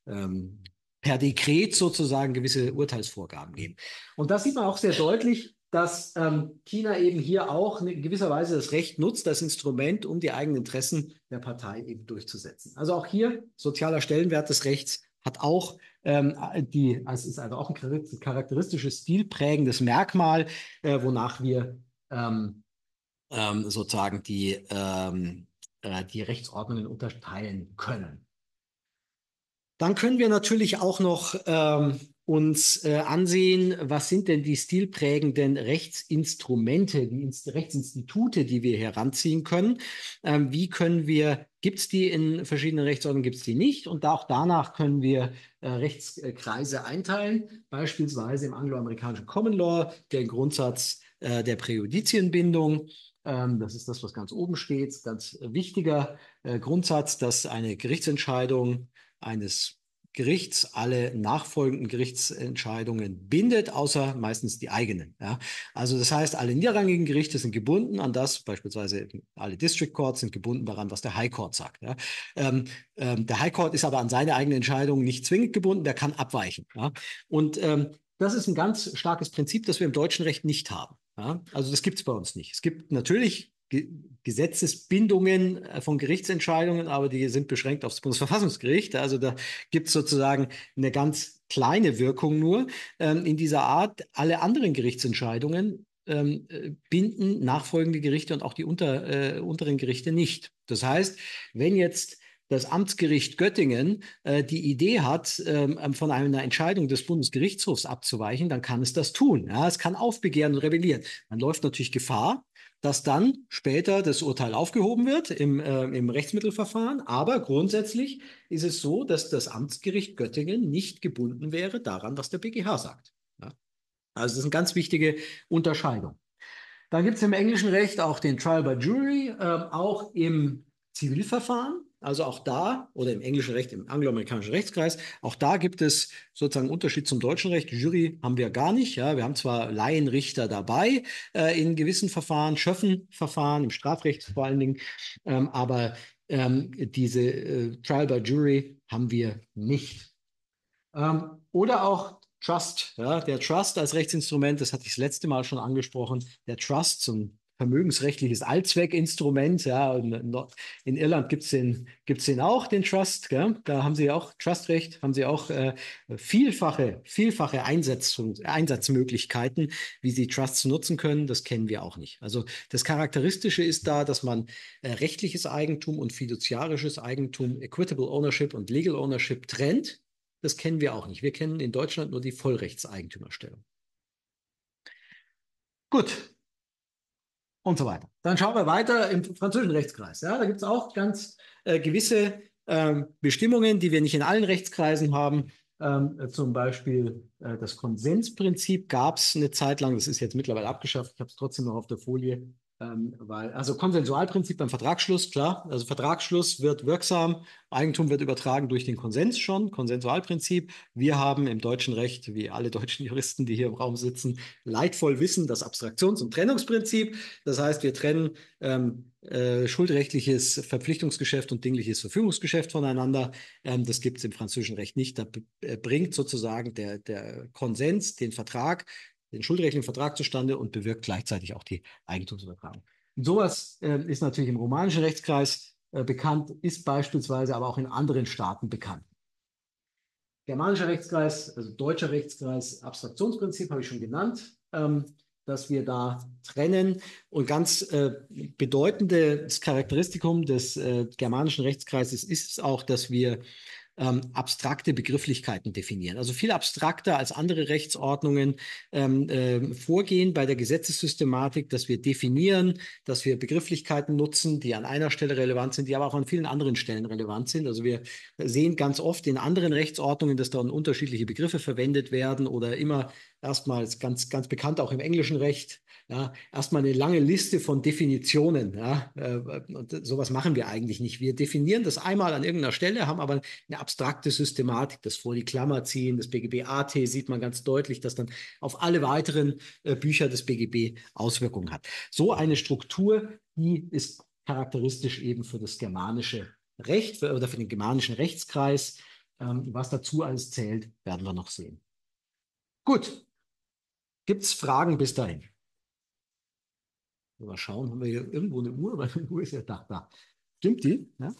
per Dekret sozusagen gewisse Urteilsvorgaben geben. Und das sieht man auch sehr deutlich, dass China eben hier auch in gewisser Weise das Recht nutzt, das Instrument, um die eigenen Interessen der Partei eben durchzusetzen. Also auch hier sozialer Stellenwert des Rechts hat auch es ist also auch ein charakteristisches, stilprägendes Merkmal, wonach wir sozusagen die Rechtsordnungen unterteilen können. Dann können wir natürlich auch noch uns ansehen, was sind denn die stilprägenden Rechtsinstrumente, die Rechtsinstitute, die wir heranziehen können. Wie können wir, gibt es die in verschiedenen Rechtsordnungen, gibt es die nicht? Und auch danach können wir Rechtskreise einteilen, beispielsweise im angloamerikanischen Common Law, den Grundsatz der Präjudizienbindung. Das ist das, was ganz oben steht, ganz wichtiger Grundsatz, dass eine Gerichtsentscheidung eines Gerichts alle nachfolgenden Gerichtsentscheidungen bindet, außer meistens die eigenen. Ja? Also das heißt, alle niederrangigen Gerichte sind gebunden an das, beispielsweise alle District Courts sind gebunden daran, was der High Court sagt. Ja? Der High Court ist aber an seine eigenen Entscheidungen nicht zwingend gebunden, der kann abweichen. Ja? Und das ist ein ganz starkes Prinzip, das wir im deutschen Recht nicht haben. Ja? Also das gibt es bei uns nicht. Es gibt natürlich Gesetzesbindungen von Gerichtsentscheidungen, aber die sind beschränkt aufs Bundesverfassungsgericht. Also da gibt es sozusagen eine ganz kleine Wirkung nur in dieser Art. Alle anderen Gerichtsentscheidungen binden nachfolgende Gerichte und auch die unteren Gerichte nicht. Das heißt, wenn jetzt das Amtsgericht Göttingen die Idee hat, von einer Entscheidung des Bundesgerichtshofs abzuweichen, dann kann es das tun. Ja, es kann aufbegehren und rebellieren. Man läuft natürlich Gefahr, dass dann später das Urteil aufgehoben wird im Rechtsmittelverfahren. Aber grundsätzlich ist es so, dass das Amtsgericht Göttingen nicht gebunden wäre daran, was der BGH sagt. Ja? Also das ist eine ganz wichtige Unterscheidung. Dann gibt es im englischen Recht auch den Trial by Jury, auch im Zivilverfahren. Also auch da, oder im englischen Recht, im angloamerikanischen Rechtskreis, auch da gibt es sozusagen einen Unterschied zum deutschen Recht. Jury haben wir gar nicht. Ja. Wir haben zwar Laienrichter dabei in gewissen Verfahren, Schöffenverfahren, im Strafrecht vor allen Dingen, aber diese Trial by Jury haben wir nicht. Oder auch Trust, ja, der Trust als Rechtsinstrument, das hatte ich das letzte Mal schon angesprochen, der Trust, so ein vermögensrechtliches Allzweckinstrument, ja, in Irland gibt's den auch, den Trust, gell? Da haben sie auch Trustrecht, haben sie auch vielfache Einsatzmöglichkeiten, wie sie Trusts nutzen können, das kennen wir auch nicht. Also das Charakteristische ist da, dass man rechtliches Eigentum und fiduziarisches Eigentum, Equitable Ownership und Legal Ownership trennt. Das kennen wir auch nicht. Wir kennen in Deutschland nur die Vollrechtseigentümerstellung. Gut. Und so weiter. Dann schauen wir weiter im französischen Rechtskreis. Ja, da gibt es auch ganz gewisse Bestimmungen, die wir nicht in allen Rechtskreisen haben. Zum Beispiel das Konsensprinzip gab es eine Zeit lang, das ist jetzt mittlerweile abgeschafft, ich habe es trotzdem noch auf der Folie, also Konsensualprinzip beim Vertragsschluss, klar, also Vertragsschluss wird wirksam, Eigentum wird übertragen durch den Konsens schon, Konsensualprinzip. Wir haben im deutschen Recht, wie alle deutschen Juristen, die hier im Raum sitzen, leidvoll wissen, das Abstraktions- und Trennungsprinzip. Das heißt, wir trennen schuldrechtliches Verpflichtungsgeschäft und dingliches Verfügungsgeschäft voneinander. Das gibt es im französischen Recht nicht. Da bringt sozusagen der Konsens den schuldrechtlichen Vertrag zustande und bewirkt gleichzeitig auch die Eigentumsübertragung. Und sowas ist natürlich im romanischen Rechtskreis bekannt, ist beispielsweise aber auch in anderen Staaten bekannt. Germanischer Rechtskreis, also deutscher Rechtskreis, Abstraktionsprinzip habe ich schon genannt, dass wir da trennen. Und ganz bedeutendes Charakteristikum des germanischen Rechtskreises ist auch, dass wir abstrakte Begrifflichkeiten definieren. Also viel abstrakter als andere Rechtsordnungen vorgehen bei der Gesetzessystematik, dass wir definieren, dass wir Begrifflichkeiten nutzen, die an einer Stelle relevant sind, die aber auch an vielen anderen Stellen relevant sind. Also wir sehen ganz oft in anderen Rechtsordnungen, dass dann unterschiedliche Begriffe verwendet werden oder immer erstmals ganz, ganz bekannt auch im englischen Recht. Ja, erstmal eine lange Liste von Definitionen. Ja, und sowas machen wir eigentlich nicht. Wir definieren das einmal an irgendeiner Stelle, haben aber eine abstrakte Systematik, das vor die Klammer ziehen, das BGB AT sieht man ganz deutlich, dass dann auf alle weiteren Bücher des BGB Auswirkungen hat. So eine Struktur, die ist charakteristisch eben für das germanische Recht oder für den germanischen Rechtskreis. Was dazu alles zählt, werden wir noch sehen. Gut, gibt es Fragen bis dahin? Mal schauen, haben wir hier irgendwo eine Uhr? Weil eine Uhr ist ja da. Stimmt die? Ja?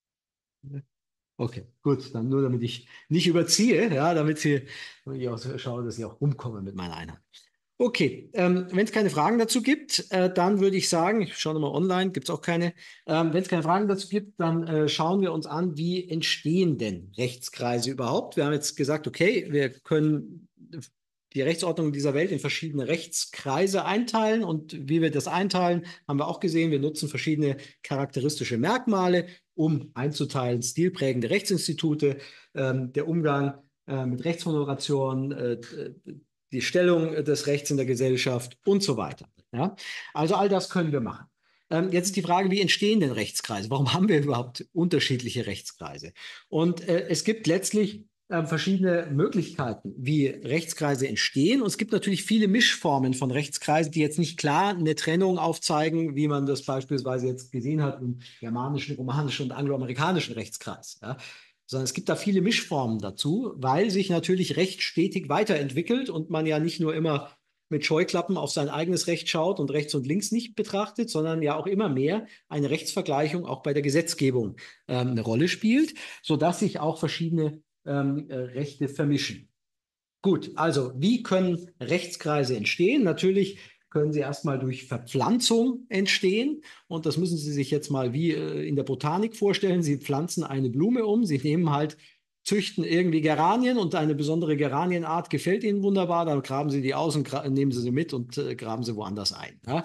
Okay, gut, dann nur damit ich nicht überziehe, ja, damit ich auch schaue, dass ich auch rumkomme mit meiner Einheit. Okay, wenn es keine Fragen dazu gibt, dann würde ich sagen, ich schaue nochmal online, gibt es auch keine. Wenn es keine Fragen dazu gibt, dann schauen wir uns an, wie entstehen denn Rechtskreise überhaupt? Wir haben jetzt gesagt, okay, wir können die Rechtsordnung dieser Welt in verschiedene Rechtskreise einteilen und wie wir das einteilen, haben wir auch gesehen, wir nutzen verschiedene charakteristische Merkmale, um einzuteilen, stilprägende Rechtsinstitute, der Umgang mit Rechtshonoration, die Stellung des Rechts in der Gesellschaft und so weiter. Ja? Also all das können wir machen. Jetzt ist die Frage, wie entstehen denn Rechtskreise? Warum haben wir überhaupt unterschiedliche Rechtskreise? Und es gibt letztlich verschiedene Möglichkeiten, wie Rechtskreise entstehen. Und es gibt natürlich viele Mischformen von Rechtskreisen, die jetzt nicht klar eine Trennung aufzeigen, wie man das beispielsweise jetzt gesehen hat im germanischen, romanischen und angloamerikanischen Rechtskreis. Ja? Sondern es gibt da viele Mischformen dazu, weil sich natürlich Recht stetig weiterentwickelt und man ja nicht nur immer mit Scheuklappen auf sein eigenes Recht schaut und rechts und links nicht betrachtet, sondern ja auch immer mehr eine Rechtsvergleichung auch bei der Gesetzgebung eine Rolle spielt, sodass sich auch verschiedene Rechte vermischen. Gut, also wie können Rechtskreise entstehen? Natürlich können sie erstmal durch Verpflanzung entstehen. Und das müssen Sie sich jetzt mal wie in der Botanik vorstellen. Sie pflanzen eine Blume um, Sie nehmen halt, züchten irgendwie Geranien und eine besondere Geranienart gefällt Ihnen wunderbar, dann graben Sie die aus und nehmen Sie mit und graben sie woanders ein. Ja?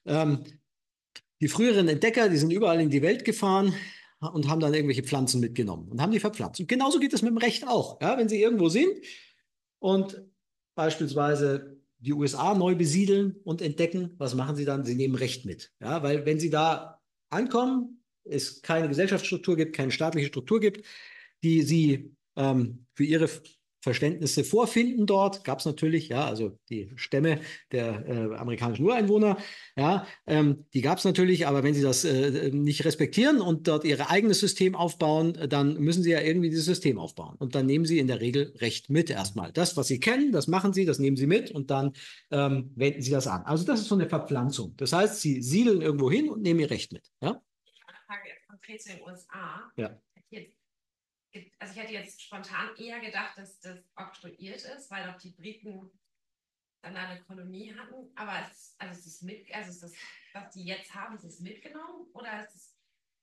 Die früheren Entdecker, die sind überall in die Welt gefahren und haben dann irgendwelche Pflanzen mitgenommen und haben die verpflanzt. Und genauso geht es mit dem Recht auch. Ja? Wenn Sie irgendwo sind und beispielsweise die USA neu besiedeln und entdecken, was machen Sie dann? Sie nehmen Recht mit. Ja? Weil wenn Sie da ankommen, es keine Gesellschaftsstruktur gibt, keine staatliche Struktur gibt, die Sie für Ihre Verständnisse vorfinden dort, gab es natürlich, ja, also die Stämme der amerikanischen Ureinwohner, ja, die gab es natürlich, aber wenn Sie das nicht respektieren und dort Ihr eigenes System aufbauen, dann müssen Sie ja irgendwie dieses System aufbauen. Und dann nehmen Sie in der Regel Recht mit erstmal. Das, was Sie kennen, das machen Sie, das nehmen Sie mit und dann wenden Sie das an. Also das ist so eine Verpflanzung. Das heißt, Sie siedeln irgendwo hin und nehmen Ihr Recht mit. Ja? Eine Frage konkret zu den USA. Ja. Also ich hätte jetzt spontan eher gedacht, dass das oktroyiert ist, weil doch die Briten dann eine Kolonie hatten. Aber ist das, was die jetzt haben, ist es mitgenommen oder ist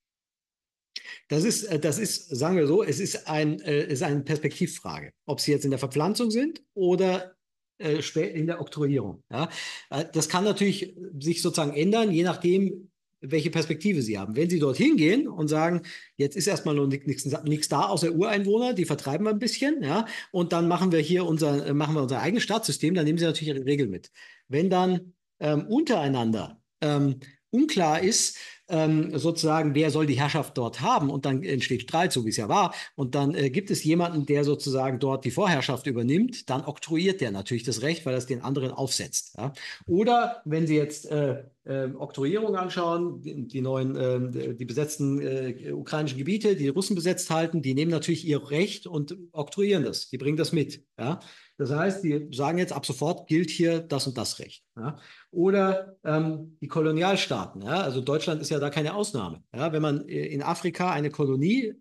es? Das ist, sagen wir so, es ist eine Perspektivfrage, ob Sie jetzt in der Verpflanzung sind oder in der Oktroyierung. Ja? Das kann natürlich sich sozusagen ändern, je nachdem, welche Perspektive sie haben. Wenn sie dorthin gehen und sagen, jetzt ist erstmal noch nichts da außer Ureinwohner, die vertreiben wir ein bisschen, ja, und dann machen wir hier unser eigenes Staatssystem, dann nehmen sie natürlich ihre Regeln mit. Wenn dann untereinander unklar ist, sozusagen, wer soll die Herrschaft dort haben und dann entsteht Streit, so wie es ja war, und dann gibt es jemanden, der sozusagen dort die Vorherrschaft übernimmt, dann oktroyiert der natürlich das Recht, weil er es den anderen aufsetzt. Ja? Oder wenn Sie jetzt Oktroyierung anschauen, die neuen, die besetzten ukrainischen Gebiete, die Russen besetzt halten, die nehmen natürlich ihr Recht und oktroyieren das. Die bringen das mit. Ja? Das heißt, die sagen jetzt, ab sofort gilt hier das und das Recht. Ja? Oder die Kolonialstaaten. Ja? Also Deutschland ist ja da keine Ausnahme. Ja? Wenn man in Afrika eine Kolonie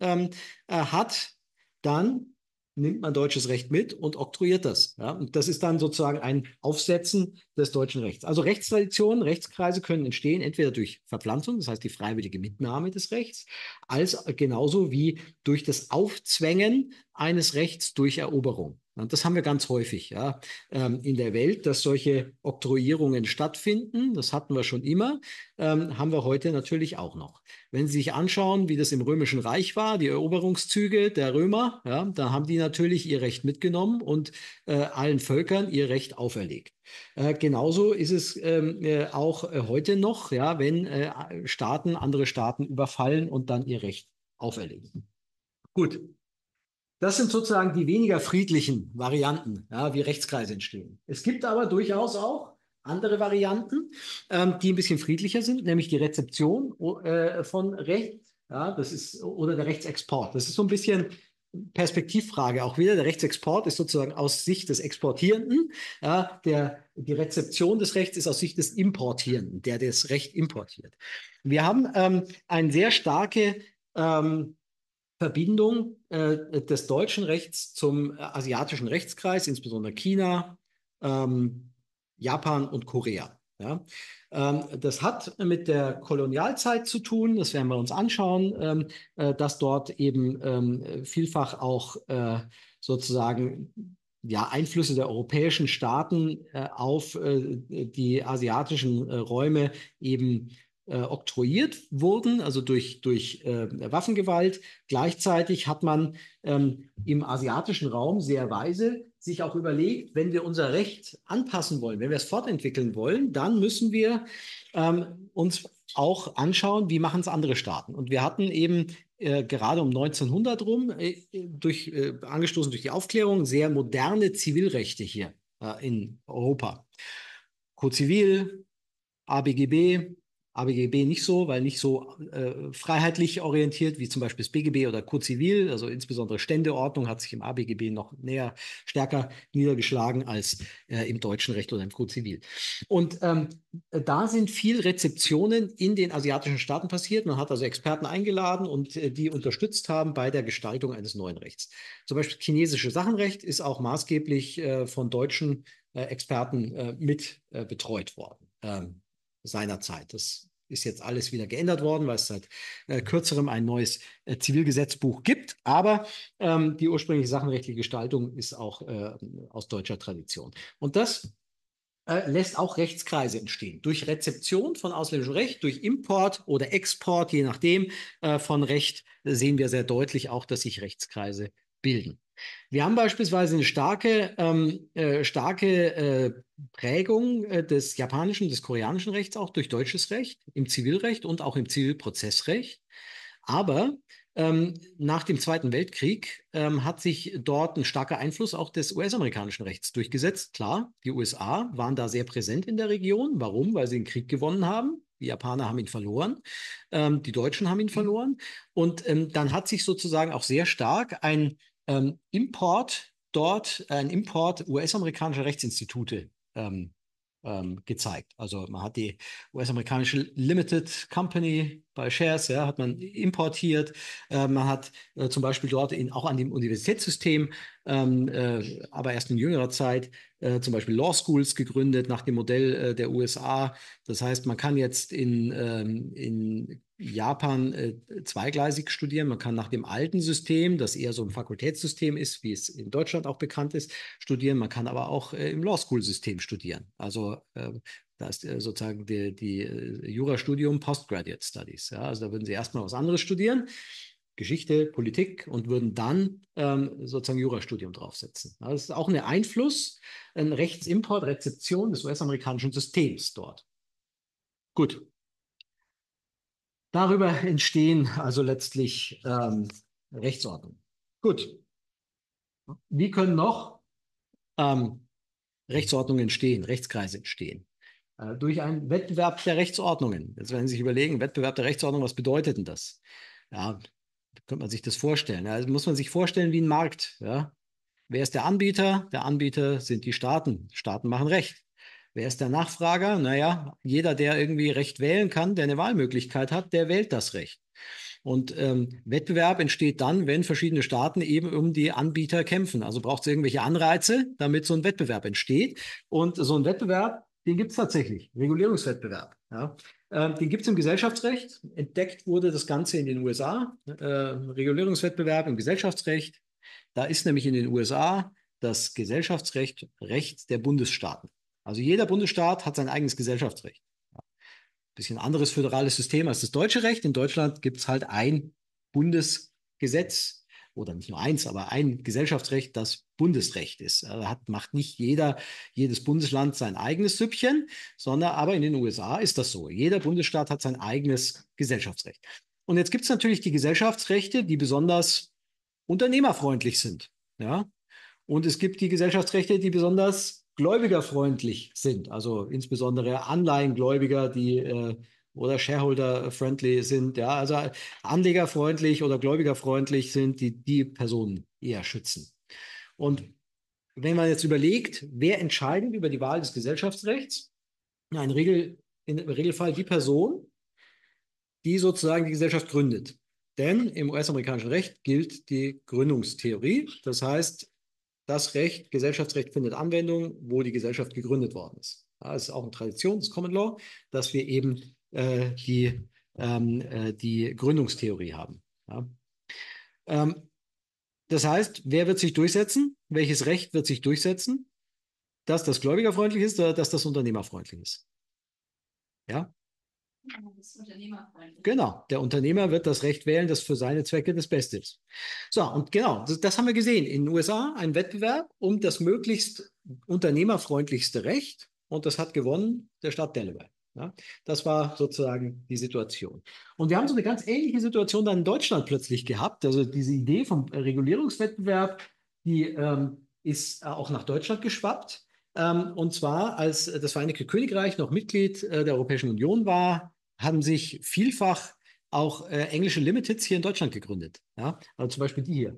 hat, dann nimmt man deutsches Recht mit und oktroyiert das. Ja? Und das ist dann sozusagen ein Aufsetzen des deutschen Rechts. Also Rechtstraditionen, Rechtskreise können entstehen, entweder durch Verpflanzung, das heißt die freiwillige Mitnahme des Rechts, als genauso wie durch das Aufzwängen eines Rechts durch Eroberung. Und das haben wir ganz häufig ja, in der Welt, dass solche Oktroyierungen stattfinden. Das hatten wir schon immer, haben wir heute natürlich auch noch. Wenn Sie sich anschauen, wie das im Römischen Reich war, die Eroberungszüge der Römer, ja, da haben die natürlich ihr Recht mitgenommen und allen Völkern ihr Recht auferlegt. Genauso ist es auch heute noch, ja, wenn Staaten andere Staaten überfallen und dann ihr Recht auferlegen. Gut. Das sind sozusagen die weniger friedlichen Varianten, ja, wie Rechtskreise entstehen. Es gibt aber durchaus auch andere Varianten, die ein bisschen friedlicher sind, nämlich die Rezeption von Recht, ja, das ist, oder der Rechtsexport. Das ist so ein bisschen Perspektivfrage auch wieder. Der Rechtsexport ist sozusagen aus Sicht des Exportierenden, ja, die Rezeption des Rechts ist aus Sicht des Importierenden, der das Recht importiert. Wir haben eine sehr starke Verbindung des deutschen Rechts zum asiatischen Rechtskreis, insbesondere China, Japan und Korea. Ja? Das hat mit der Kolonialzeit zu tun, das werden wir uns anschauen, dass dort eben vielfach auch sozusagen ja, Einflüsse der europäischen Staaten auf die asiatischen Räume eben oktroyiert wurden, also durch Waffengewalt. Gleichzeitig hat man im asiatischen Raum sehr weise sich auch überlegt, wenn wir unser Recht anpassen wollen, wenn wir es fortentwickeln wollen, dann müssen wir uns auch anschauen, wie machen es andere Staaten. Und wir hatten eben gerade um 1900 rum, angestoßen durch die Aufklärung, sehr moderne Zivilrechte hier in Europa. Code Zivil, ABGB, ABGB nicht so, weil nicht so freiheitlich orientiert wie zum Beispiel das BGB oder Code Zivil. Also insbesondere Ständeordnung hat sich im ABGB noch stärker niedergeschlagen als im deutschen Recht oder im Code Zivil. Und da sind viel Rezeptionen in den asiatischen Staaten passiert. Man hat also Experten eingeladen und die unterstützt haben bei der Gestaltung eines neuen Rechts. Zum Beispiel chinesisches Sachenrecht ist auch maßgeblich von deutschen Experten mit betreut worden. Seinerzeit. Das ist jetzt alles wieder geändert worden, weil es seit kürzerem ein neues Zivilgesetzbuch gibt. Aber die ursprüngliche sachenrechtliche Gestaltung ist auch aus deutscher Tradition. Und das lässt auch Rechtskreise entstehen. Durch Rezeption von ausländischem Recht, durch Import oder Export, je nachdem, von Recht sehen wir sehr deutlich auch, dass sich Rechtskreise bilden. Wir haben beispielsweise eine starke Prägung des japanischen, des koreanischen Rechts auch durch deutsches Recht, im Zivilrecht und auch im Zivilprozessrecht. Aber nach dem Zweiten Weltkrieg hat sich dort ein starker Einfluss auch des US-amerikanischen Rechts durchgesetzt. Klar, die USA waren da sehr präsent in der Region. Warum? Weil sie den Krieg gewonnen haben. Die Japaner haben ihn verloren, die Deutschen haben ihn verloren. Und dann hat sich sozusagen auch sehr stark ein Import US-amerikanischer Rechtsinstitute gezeigt. Also man hat die US-amerikanische Limited Company bei Shares, ja, hat man importiert. Man hat zum Beispiel dort auch an dem Universitätssystem, aber erst in jüngerer Zeit, zum Beispiel Law Schools gegründet nach dem Modell der USA. Das heißt, man kann jetzt in Japan zweigleisig studieren. Man kann nach dem alten System, das eher so ein Fakultätssystem ist, wie es in Deutschland auch bekannt ist, studieren. Man kann aber auch im Law School System studieren. Also Da ist sozusagen die Jurastudium Postgraduate Studies. Ja? Also da würden Sie erstmal was anderes studieren, Geschichte, Politik, und würden dann sozusagen Jurastudium draufsetzen. Ja, das ist auch ein Einfluss, ein Rechtsimport, Rezeption des US-amerikanischen Systems dort. Gut. Darüber entstehen also letztlich Rechtsordnungen. Gut. Wie können noch Rechtsordnungen entstehen, Rechtskreise entstehen? Durch einen Wettbewerb der Rechtsordnungen. Jetzt werden Sie sich überlegen, Wettbewerb der Rechtsordnung, was bedeutet denn das? Ja, da könnte man sich das vorstellen. Ja, also muss man sich vorstellen wie ein Markt. Ja? Wer ist der Anbieter? Der Anbieter sind die Staaten. Staaten machen Recht. Wer ist der Nachfrager? Naja, jeder, der irgendwie Recht wählen kann, der eine Wahlmöglichkeit hat, der wählt das Recht. Und Wettbewerb entsteht dann, wenn verschiedene Staaten eben um die Anbieter kämpfen. Also braucht es irgendwelche Anreize, damit so ein Wettbewerb entsteht. Und so ein Wettbewerb, den gibt es tatsächlich, Regulierungswettbewerb. Ja. Den gibt es im Gesellschaftsrecht. Entdeckt wurde das Ganze in den USA. Regulierungswettbewerb im Gesellschaftsrecht. Da ist nämlich in den USA das Gesellschaftsrecht Recht der Bundesstaaten. Also jeder Bundesstaat hat sein eigenes Gesellschaftsrecht. Bisschen anderes föderales System als das deutsche Recht. In Deutschland gibt es halt ein Bundesgesetz oder nicht nur eins, aber ein Gesellschaftsrecht, das Bundesrecht ist. Macht nicht jedes Bundesland sein eigenes Süppchen, sondern aber in den USA ist das so. Jeder Bundesstaat hat sein eigenes Gesellschaftsrecht. Und jetzt gibt es natürlich die Gesellschaftsrechte, die besonders unternehmerfreundlich sind. Ja? Und es gibt die Gesellschaftsrechte, die besonders gläubigerfreundlich sind, also insbesondere Anleihengläubiger, die oder Shareholder-friendly sind, ja, also anlegerfreundlich oder gläubigerfreundlich sind, die Personen eher schützen. Und wenn man jetzt überlegt, wer entscheidet über die Wahl des Gesellschaftsrechts, ja, im Regelfall die Person, die sozusagen die Gesellschaft gründet. Denn im US-amerikanischen Recht gilt die Gründungstheorie. Das heißt, das Recht, Gesellschaftsrecht findet Anwendung, wo die Gesellschaft gegründet worden ist. Ja, es ist auch eine Tradition des Common Law, dass wir eben die Gründungstheorie haben. Ja. Das heißt, wer wird sich durchsetzen? Welches Recht wird sich durchsetzen? Dass das gläubigerfreundlich ist oder dass das unternehmerfreundlich ist? Ja? Das ist unternehmerfreundlich. Genau, der Unternehmer wird das Recht wählen, das für seine Zwecke das Beste ist. So, und genau, das haben wir gesehen. In den USA ein Wettbewerb um das möglichst unternehmerfreundlichste Recht, und das hat gewonnen der Staat Delaware. Ja, das war sozusagen die Situation. Und wir haben so eine ganz ähnliche Situation dann in Deutschland plötzlich gehabt. Also diese Idee vom Regulierungswettbewerb, die ist auch nach Deutschland geschwappt. Und zwar, als das Vereinigte Königreich noch Mitglied der Europäischen Union war, haben sich vielfach auch englische Limiteds hier in Deutschland gegründet. Ja? Also zum Beispiel die hier.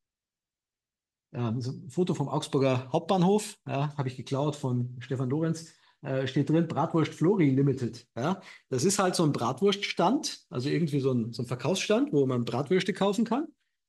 So ein Foto vom Augsburger Hauptbahnhof, ja, habe ich geklaut von Stefan Lorenz. Steht drin, Bratwurst Flori Limited. Ja? Das ist halt so ein Bratwurststand, also irgendwie so ein Verkaufsstand, wo man Bratwürste kaufen kann.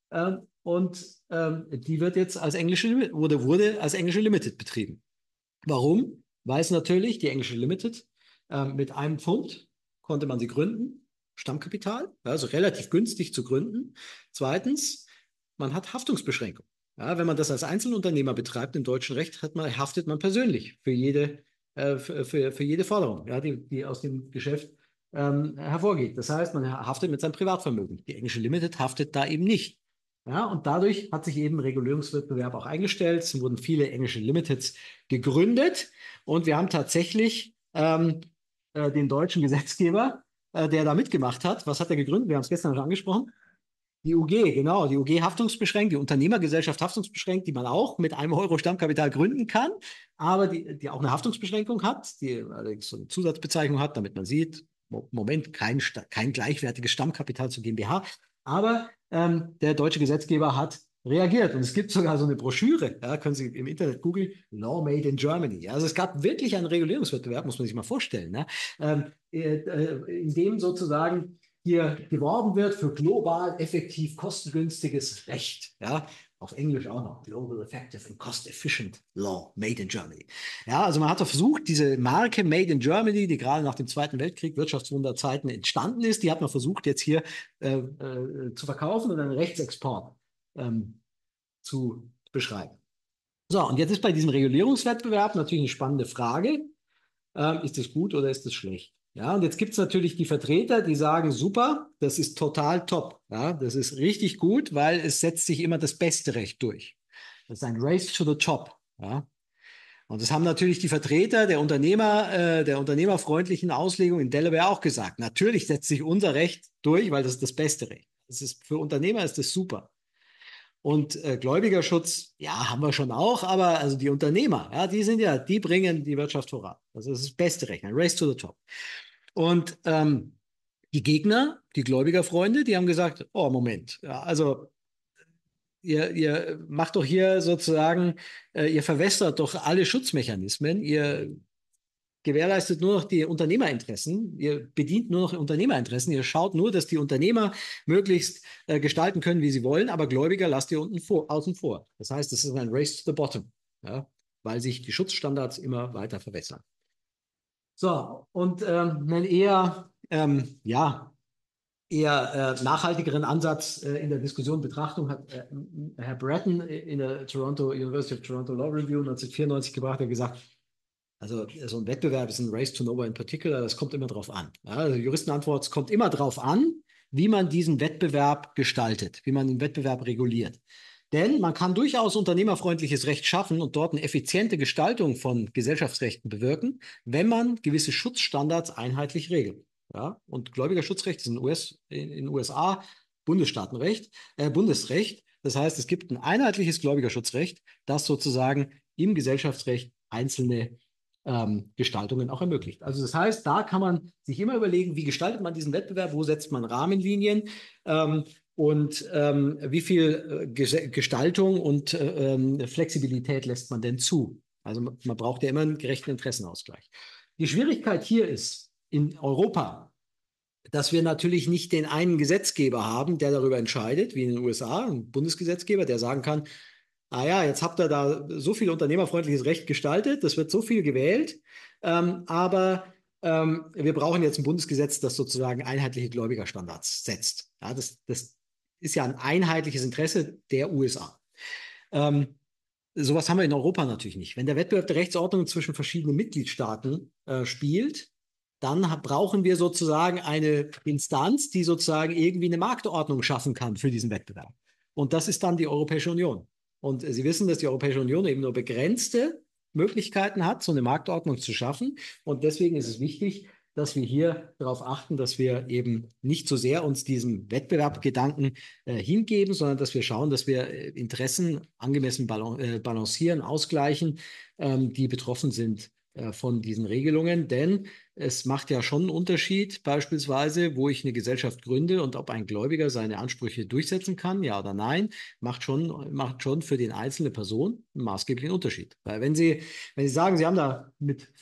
Die wird jetzt als wurde als englische Limited betrieben. Warum? Weil es natürlich die englische Limited mit einem Pfund konnte man sie gründen, Stammkapital, also relativ günstig zu gründen. Zweitens, man hat Haftungsbeschränkung. Ja, wenn man das als Einzelunternehmer betreibt, im deutschen Recht haftet man persönlich für jede Forderung, ja, die aus dem Geschäft hervorgeht. Das heißt, man haftet mit seinem Privatvermögen. Die englische Limited haftet da eben nicht. Ja, und dadurch hat sich eben Regulierungswettbewerb auch eingestellt. Es wurden viele englische Limiteds gegründet und wir haben tatsächlich den deutschen Gesetzgeber, der da mitgemacht hat. Was hat er gegründet? Wir haben es gestern schon angesprochen. Die UG, genau, die UG haftungsbeschränkt, die Unternehmergesellschaft haftungsbeschränkt, die man auch mit einem Euro Stammkapital gründen kann, aber die auch eine Haftungsbeschränkung hat, die allerdings so eine Zusatzbezeichnung hat, damit man sieht, Moment, kein gleichwertiges Stammkapital zur GmbH. Aber der deutsche Gesetzgeber hat reagiert. Und es gibt sogar so eine Broschüre, ja, können Sie im Internet googeln, Law Made in Germany. Also es gab wirklich einen Regulierungswettbewerb, muss man sich mal vorstellen, ne? In dem sozusagen hier geworben wird für global effektiv kostengünstiges Recht. Ja? Auf Englisch auch noch. Global Effective and Cost Efficient Law Made in Germany. Ja, also man hat versucht, diese Marke Made in Germany, die gerade nach dem Zweiten Weltkrieg, Wirtschaftswunderzeiten entstanden ist, die hat man versucht, jetzt hier zu verkaufen und einen Rechtsexport zu beschreiben. So, und jetzt ist bei diesem Regulierungswettbewerb natürlich eine spannende Frage. Ist das gut oder ist das schlecht? Ja, und jetzt gibt es natürlich die Vertreter, die sagen, super, das ist total top. Ja, das ist richtig gut, weil es setzt sich immer das beste Recht durch. Das ist ein Race to the Top. Ja. Und das haben natürlich die Vertreter der unternehmerfreundlichen Auslegung in Delaware auch gesagt. Natürlich setzt sich unser Recht durch, weil das ist das beste Recht. Das ist, für Unternehmer ist das super. Und Gläubigerschutz, ja, haben wir schon auch, aber also die Unternehmer, ja, die bringen die Wirtschaft voran. Also das ist das beste Recht, ein Race to the Top. Und die Gegner, die Gläubigerfreunde, die haben gesagt, oh, Moment, ja, also ihr macht doch hier sozusagen, ihr verwässert doch alle Schutzmechanismen, ihr gewährleistet nur noch die Unternehmerinteressen, ihr bedient nur noch Unternehmerinteressen, ihr schaut nur, dass die Unternehmer möglichst gestalten können, wie sie wollen, aber Gläubiger lasst ihr außen vor. Das heißt, es ist ein Race to the Bottom, ja, weil sich die Schutzstandards immer weiter verwässern. So, und einen eher nachhaltigeren Ansatz in der Diskussion Betrachtung hat Herr Bratton in der University of Toronto Law Review 1994 gebracht, der gesagt, also so ein Wettbewerb ist ein Race to Nowhere in particular, das kommt immer drauf an. Ja, also Juristenantwort, es kommt immer drauf an, wie man diesen Wettbewerb gestaltet, wie man den Wettbewerb reguliert. Denn man kann durchaus unternehmerfreundliches Recht schaffen und dort eine effiziente Gestaltung von Gesellschaftsrechten bewirken, wenn man gewisse Schutzstandards einheitlich regelt. Ja? Und Gläubigerschutzrecht ist in den USA Bundesrecht. Das heißt, es gibt ein einheitliches Gläubigerschutzrecht, das sozusagen im Gesellschaftsrecht einzelne Gestaltungen auch ermöglicht. Also das heißt, da kann man sich immer überlegen, wie gestaltet man diesen Wettbewerb, wo setzt man Rahmenlinien und wie viel Gestaltung und Flexibilität lässt man denn zu. Also man braucht ja immer einen gerechten Interessenausgleich. Die Schwierigkeit hier ist in Europa, dass wir natürlich nicht den einen Gesetzgeber haben, der darüber entscheidet, wie in den USA, ein Bundesgesetzgeber, der sagen kann, ah ja, jetzt habt ihr da so viel unternehmerfreundliches Recht gestaltet, das wird so viel gewählt, aber wir brauchen jetzt ein Bundesgesetz, das sozusagen einheitliche Gläubigerstandards setzt. Ja, das ist ja ein einheitliches Interesse der USA. Sowas haben wir in Europa natürlich nicht. Wenn der Wettbewerb der Rechtsordnung zwischen verschiedenen Mitgliedstaaten spielt, dann brauchen wir sozusagen eine Instanz, die sozusagen irgendwie eine Marktordnung schaffen kann für diesen Wettbewerb. Und das ist dann die Europäische Union. Und Sie wissen, dass die Europäische Union eben nur begrenzte Möglichkeiten hat, so eine Marktordnung zu schaffen. Und deswegen ist es wichtig, dass wir hier darauf achten, dass wir eben nicht so sehr uns diesem Wettbewerbgedanken hingeben, sondern dass wir schauen, dass wir Interessen angemessen balancieren, ausgleichen, die betroffen sind von diesen Regelungen. Denn es macht ja schon einen Unterschied, beispielsweise, wo ich eine Gesellschaft gründe und ob ein Gläubiger seine Ansprüche durchsetzen kann, ja oder nein, macht schon für die einzelne Person einen maßgeblichen Unterschied. Weil wenn Sie sagen, Sie haben da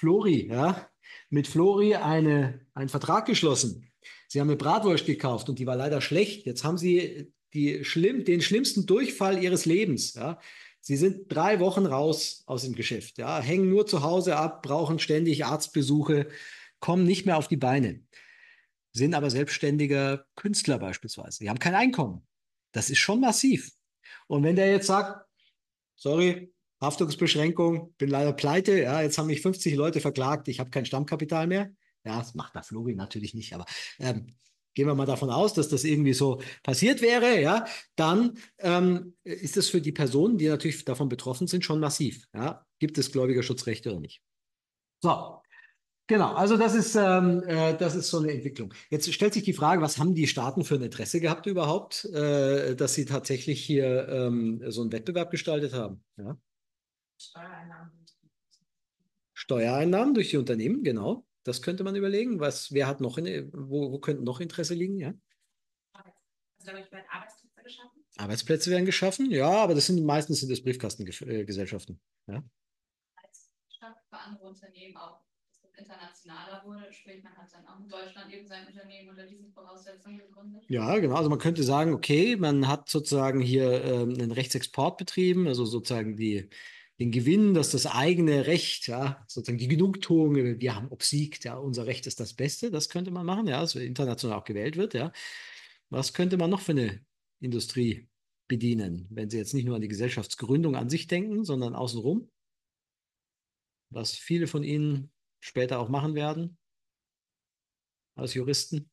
mit Flori einen Vertrag geschlossen, Sie haben eine Bratwurst gekauft und die war leider schlecht, jetzt haben Sie den schlimmsten Durchfall Ihres Lebens, ja. Sie sind 3 Wochen raus aus dem Geschäft, ja, hängen nur zu Hause ab, brauchen ständig Arztbesuche, kommen nicht mehr auf die Beine, sind aber selbstständiger Künstler beispielsweise. Die haben kein Einkommen. Das ist schon massiv. Und wenn der jetzt sagt, sorry, Haftungsbeschränkung, bin leider pleite, ja, jetzt haben mich 50 Leute verklagt, ich habe kein Stammkapital mehr. Ja, das macht der Flori natürlich nicht, aber gehen wir mal davon aus, dass das irgendwie so passiert wäre, ja, dann ist das für die Personen, die natürlich davon betroffen sind, schon massiv. Ja. Gibt es Gläubigerschutzrechte oder nicht? So, genau, also das ist so eine Entwicklung. Jetzt stellt sich die Frage, was haben die Staaten für ein Interesse gehabt überhaupt, dass sie tatsächlich hier so einen Wettbewerb gestaltet haben? Ja? Steuereinnahmen. Steuereinnahmen durch die Unternehmen, genau. Das könnte man überlegen. Wer hat noch wo könnten noch Interesse liegen? Ja? Also dadurch werden Arbeitsplätze geschaffen. Arbeitsplätze werden geschaffen, ja, aber meistens sind das Briefkastengesellschaften. Ja? Als Stadt für andere Unternehmen auch, dass das internationaler wurde, sprich man hat dann auch in Deutschland eben sein Unternehmen unter diesen Voraussetzungen gegründet. Ja, genau. Also man könnte sagen, okay, man hat sozusagen hier einen Rechtsexport betrieben, also sozusagen den Gewinn, dass das eigene Recht, ja, sozusagen die Genugtuung, wir haben obsiegt, ja, unser Recht ist das Beste, das könnte man machen, ja, also international auch gewählt wird, ja. Was könnte man noch für eine Industrie bedienen, wenn Sie jetzt nicht nur an die Gesellschaftsgründung an sich denken, sondern außenrum, was viele von Ihnen später auch machen werden als Juristen?